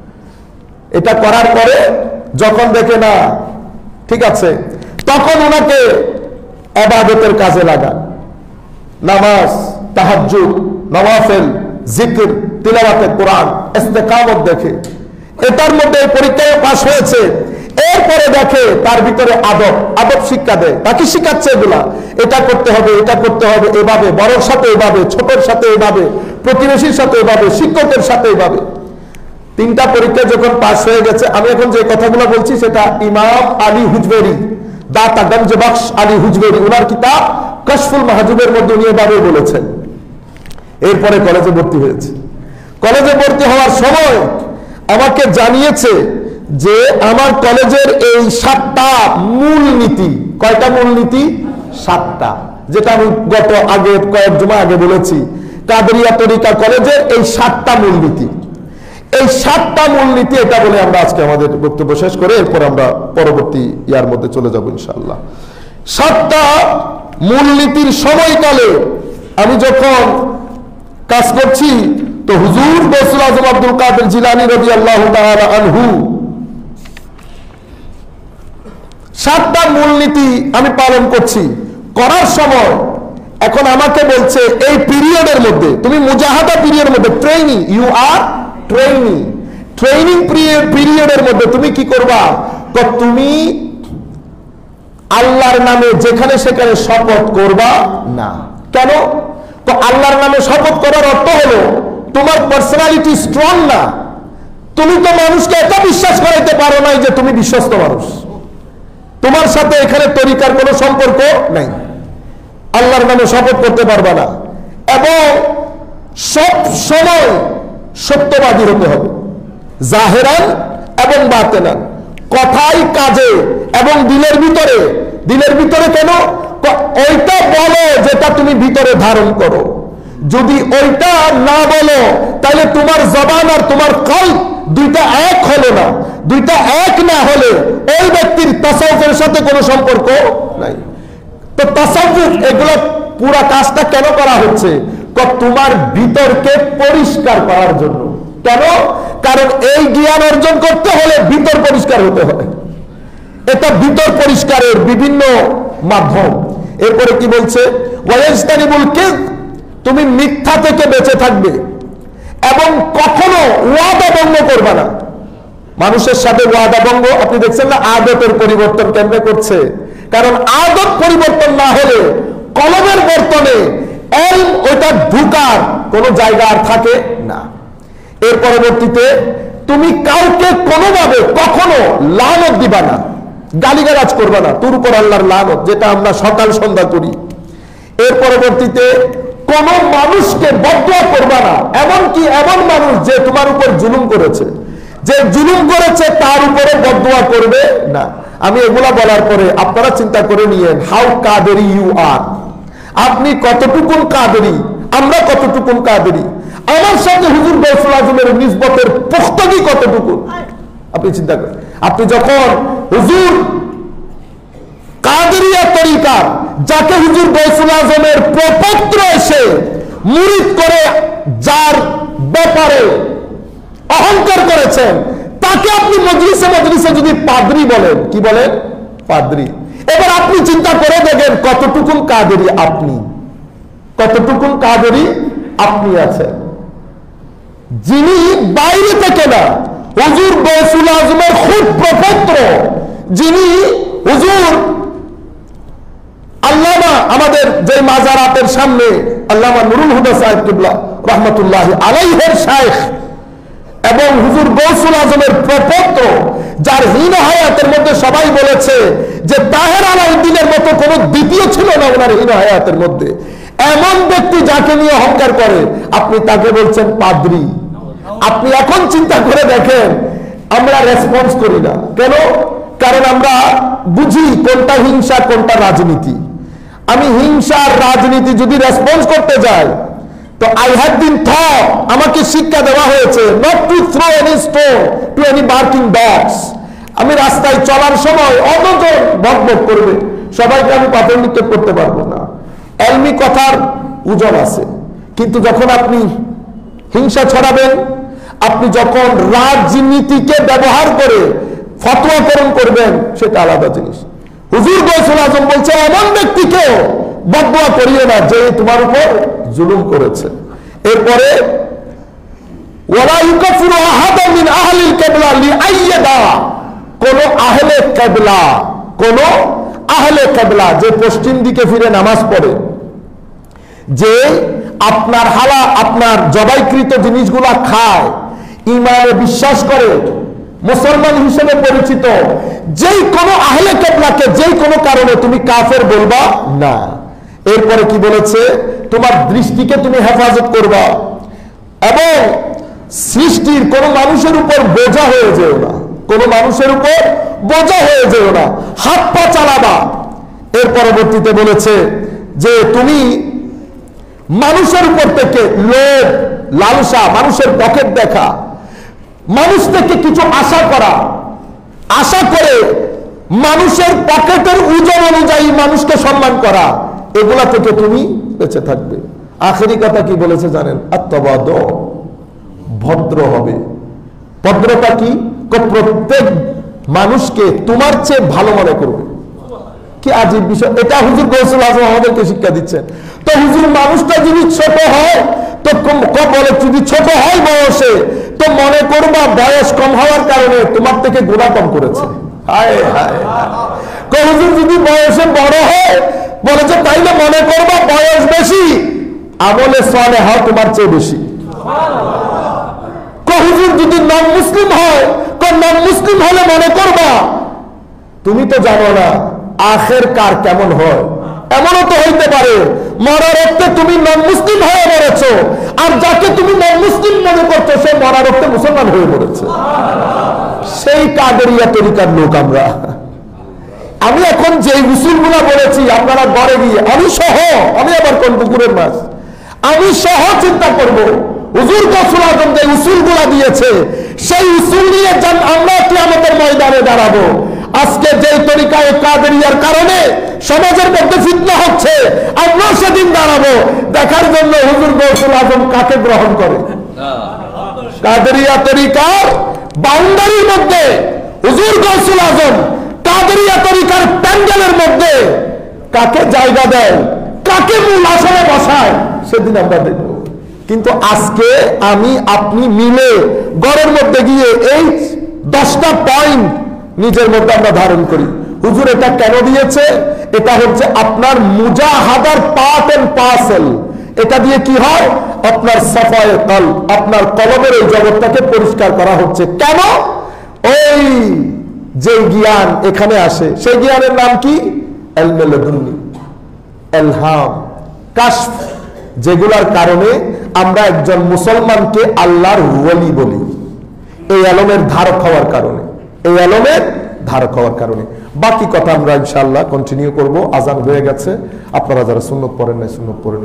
এটা করার পরে যখন দেখে না ঠিক আছে, তখন ওনাকে ইবাদতের কাজে লাগান। নামাজ, তাহাজ্জুদ, নওয়াফিল, জিকির, তিলাওয়াতে কোরআন, ইস্তেকামত দেখে। এটার মধ্যে পরীক্ষায় পাস হয়েছে। এরপরে দেখে তার ভিতরে আদব শিক্ষা দেয়। তাকে শিখাচ্ছে এগুলা, এটা করতে হবে, এটা করতে হবে, এভাবে, বড়র সাথে এভাবে, ছোটর সাথে এভাবে, প্রতিবেশীর সাথে এভাবে, শিক্ষকের সাথে এভাবে। 3টা পরীক্ষা যখন পাস হয়ে গেছে, আমি এখন যে কথাগুলো বলছি সেটা ইমাম আলী হুজবেরি, দাতা গঞ্জ বখশ আলী হুজবেরি, ওনার কিতাব কশফুল মাহজুবের মধ্যে উনি এভাবে বলেছেন। এরপরে কলেজে ভর্তি হয়েছে। কলেজে ভর্তি হওয়ার সময় আমাকে জানিয়েছে যে আমার কলেজের এই 7টা মূল নীতি। কয়টা মূল নীতি? 7টা, যেটা আমি কয়েক জুমা আগে বলেছি। কাদেরিয়া তরিকা কলেজের এই 7টা মূল নীতি, এই 7টা মূল নীতি, এটা বলে আমরা আজকে আমাদের বক্তব্য শেষ করে এরপর আমরা পরবর্তী ইয়ার মধ্যে চলে যাব ইনশাআল্লাহ। 7টা মূলনীতির সময়কালে আমি যখন কাজ করছি, তো হুজুর গৌসুল আজম আব্দুল কাদের জিলানী রাদিয়াল্লাহু তাআলা আনহু 7টা মূলনীতি আমি পালন করছি, করার সময় এখন আমাকে বলছে এই পিরিয়ডের মধ্যে তুমি মুজাহাদা পিরিয়ডের মধ্যে ট্রেনিং, ইউ আর ট্রেনিং পিরিয়ডের মধ্যে তুমি কি করবা? তো তুমি আল্লাহর নামে যেখানে সেখানে শপথ করবা না। কেন? তো আল্লাহর নামে শপথ করার অর্থ হলো তোমার পার্সোনালিটি স্ট্রং না, তুমি তো মানুষকে এত বিশ্বাস করাইতে পারো নাই যে তুমি বিশ্বস্ত মানুষ, তোমার সাথে এখানে তরিকার কোনো সম্পর্ক নাই, আল্লাহর নামে শপথ করতে পারবা না, এবং সব সময় সত্যবাদী হতে হবে, জাহেরান এবং বাতেনান, কথাই কাজে এবং দিলের ভিতরে। দিলের ভিতরে কেন? ওইটা বলো যেটা তুমি ভিতরে ধারণ করো। যদি ওইটা না বলো তাহলে তোমার জবান আর তোমার কল্ব দুইটা এক হলো না। দুইটা এক না হলে ওই ব্যক্তির তাসাউফের সাথে কোনো সম্পর্ক নাই। তো তাসাউফ এগুলো পুরা কাজটা কেন করা হচ্ছে? তোমার ভিতরকে পরিষ্কার করার জন্য। কেন? কারণ এই জ্ঞান অর্জন করতে হলে ভিতর পরিষ্কার হতে হবে। এটা ভিতর পরিষ্কারের বিভিন্ন মাধ্যম। এরপরে কি বলছে? ওয়াইস্তানিবুল কিয, তুমি মিথ্যা থেকে বেঁচে থাকবে এবং কখনো ওয়াদা ভঙ্গ করবে না। মানুষের সাথে ওয়াদা ভঙ্গ, আপনি দেখছেন না আদতের পরিবর্তন কেমনে করছে? কারণ আদত পরিবর্তন না হলে কলমের বর্তনে এলম ওটা ঢুকার কোনো জায়গা আর থাকে না। এর পরবর্তীতে তুমি কাউকে কোনোভাবে কখনো লানত দিবা না, গালিগালাজ করবা না, তোর উপর আল্লাহর লানত, যেটা আমরা সকাল সন্ধ্যা করি। এর পরবর্তীতে কোন মানুষকে বদদুয়া করবা না, এমনকি এমন মানুষ যে তোমার উপর জুলুম করেছে, যে জুলুম করেছে তার উপরে বদদুয়া করবে না। আমি এগুলা বলার পরে আপনারা চিন্তা করে নিয়েন হাউ কাদেরি ইউ আর। আপনি কতটুকুন কাদেরি, আমরা কতটুকুন কাদেরি, আমার সাথে হুজুর গৌসুল আজমের নিসবতের পুখতগি কতটুকু আপনি চিন্তা করেন। আপনি যখন হুজুর কাদেরিয়া তরিকা, যাকে হুজুর গৌসুল আজমের প্রপত্র এসে মুরিদ করে যার ব্যাপারে অহংকার করেছেন, তাকে আপনি মজলিসে মজলিসে যদি পাদ্রী বলেন, কি বলেন? পাদ্রী। এবার আপনি চিন্তা করে দেখেন কতটুকুন কাদেরি আপনি, কতটুকুন কাদেরি আপনি আছেন। যিনি বাইরে থেকে না, হুজুর গৌসুল আজমের খুব প্রপত্র, যিনি হুজুর আল্লামা আমাদের যে মাজারাতের সামনে আল্লামা নুরুল হুদা সাহেব কিবলা রহমতুল্লাহ আলাইহির শাইখ এবং হুজুর গৌসুল আজমের প্রপত্র, যার হীন হায়াতের মধ্যে সবাই বলেছে যে তাহের আলাউদ্দিনের মতো কোনো দ্বিতীয় ছিল না ওনার হীন হায়াতের মধ্যে, এমন ব্যক্তি যাকে নিয়ে অহংকার করে আপনি তাকে বলছেন পাদ্রী। আপনি এখন চিন্তা করে দেখেন আমরা রেসপন্স করি না কেন? কারণ আমরা বুঝি কোনটা হিংসা কোনটা রাজনীতি। আমি হিংসার রাজনীতি যদি রেসপন্স করতে যাই তো আই হ্যাভ বিন টট, আমাকে শিক্ষা দেওয়া হয়েছে not to throw any stone to any barking dogs. আমি রাস্তায় চলার সময় অতজন বকবক করবে, সবাইকে আমি পাথর নিক্ষেপ করতে পারবো না। এলমি কথার ওজন আছে, কিন্তু যখন আপনি হিংসা ছড়াবেন, আপনি যখন রাজনীতিকে ব্যবহার করে ফতোয়াকরণ করবেন, সেটা আলাদা জিনিস। হুজুর গৌসুল আজম বলছে এমন ব্যক্তিকেও বদদুয়া করিও না যে তোমার উপর জুলুম করেছে। এরপরে ওয়ালা ইউকাফিরু আহাদান মিন আহলিল কিবলা লিআইয়াদা, কোন আহলে কিবলা, কোন আহলে কিবলা যে পশ্চিম দিকে ফিরে নামাজ পড়ে, যে আপনার হালা আপনার জবাইকৃত জিনিসগুলা খায়, ঈমানে বিশ্বাস করে, মুসলমান হিসেবে পরিচিত, যেই কোনো আহলে কিবলাকে যেই কোনো কারণে তুমি কাফের বলবা না। এরপরে কি বলেছে? তোমার দৃষ্টিকে তুমি হেফাজত করবা এবং সৃষ্টির কোন মানুষের উপর বোঝা হয়ে যেও না, কোন মানুষের উপর বোঝা হয়ে যেও না, হাত পা চালাবা। এর পরবর্তীতে বলেছে যে তুমি মানুষের উপর থেকে লোভ, লালসা, মানুষের পকেট দেখা, মানুষ থেকে কিছু আশা করা, আশা করে মানুষের পকেটের ওজন অনুযায়ী মানুষকে সম্মান করা, এগুলা থেকে তুমি বেঁচে থাকবে। আখেরি কথা কি বলেছে জানেন? আত্মবাদ, ভদ্র হবে। ভদ্রতা কি? প্রত্যেক মানুষকে তোমার চেয়ে ভালো মনে করবে। কি আজীব বিষয়! এটা হুজুর গৌসুল আজম আমাদেরকে শিক্ষা দিচ্ছেন। তো হুজুর মানুষটা যদি ছোট হয় তো বলে, যদি ছোট হয় বয়সে তো মনে করবা বয়স কম হওয়ার কারণে তোমার থেকে গুনাহ কম করেছে। হায় হায়! হুজুর যদি বয়সে বড় হয় বলে যে তাইলে মনে করবা বয়স বেশি, আমলে সালেহ তোমার চেয়ে বেশি। হুজুর যদি নন মুসলিম হয়, নন মুসলিম হলে মনে করবা তুমি তো জানো না আখের কার কেমন হয়। এমনও তো হইতে পারে মরার রক্তে তুমি নন মুসলিম হয়ে মরেছো, আর যাকে তুমি নন মুসলিম মনে করছো সে মরার রক্তে মুসলমান হয়ে মরেছে। সেই কাদেরিয়া তরিকার লোক আমরা। আমি এখন যে উসুলগুলা বলেছি আপনারা ঘরে গিয়ে আমি আবার কোন পুকুরের মাছ, আমি সহ চিন্তা করব হুজুর গৌসুল আজম যে উসুলগুলা দিয়েছে সেই উসুল নিয়ে আমরা কিয়ামতের ময়দানে দাঁড়াবো। আজকে যে তরিকায় কাদেরিয়ার কারণে সমাজের মধ্যে ফিতনা হচ্ছে, আমরা সেদিন দাঁড়াবো দেখার জন্য হুজুর গৌসুল আজম কাকে গ্রহণ করে। কাদেরিয়া তরিকার বাউন্ডারির মধ্যে হুজুর গৌসুল আজম কাদেরিয়া তরিকার প্যান্ডেলের মধ্যে কাকে জায়গা দেয়, কাকে মূল আসনে বসায়, সেদিন আমরা দেখব। কিন্তু আজকে আমি আপনি মিলে ঘরের মধ্যে গিয়ে এই 10টা পয়েন্ট নিজের মধ্যে আমরা ধারণ করি। হুজুর এটা কেন দিয়েছে? এটা হচ্ছে আপনার মুজাহাদার পার্ট এন্ড পার্সেল। এটা দিয়ে কি হয়? আপনার সাফায়ে কলব, আপনার কলবের এই জগৎটাকে পরিষ্কার করা হচ্ছে। কেন? ওই যে জ্ঞান এখানে আসে সেই জ্ঞানের নাম কি? ইলমে লাদুন্নি, ইলহাম, কাশফ, যেগুলার কারণে আমরা একজন মুসলমানকে আল্লাহর ওয়ালি বলি। এই আলমের ধারক হওয়ার কারণে, এই আলমের ধারক হওয়ার কারণে। বাকি কথা আমরা ইনশাআল্লাহ কন্টিনিউ করব। আজান হয়ে গেছে, আপনারা যারা সুন্নত পড়েন নাই সুন্নত পড়েন।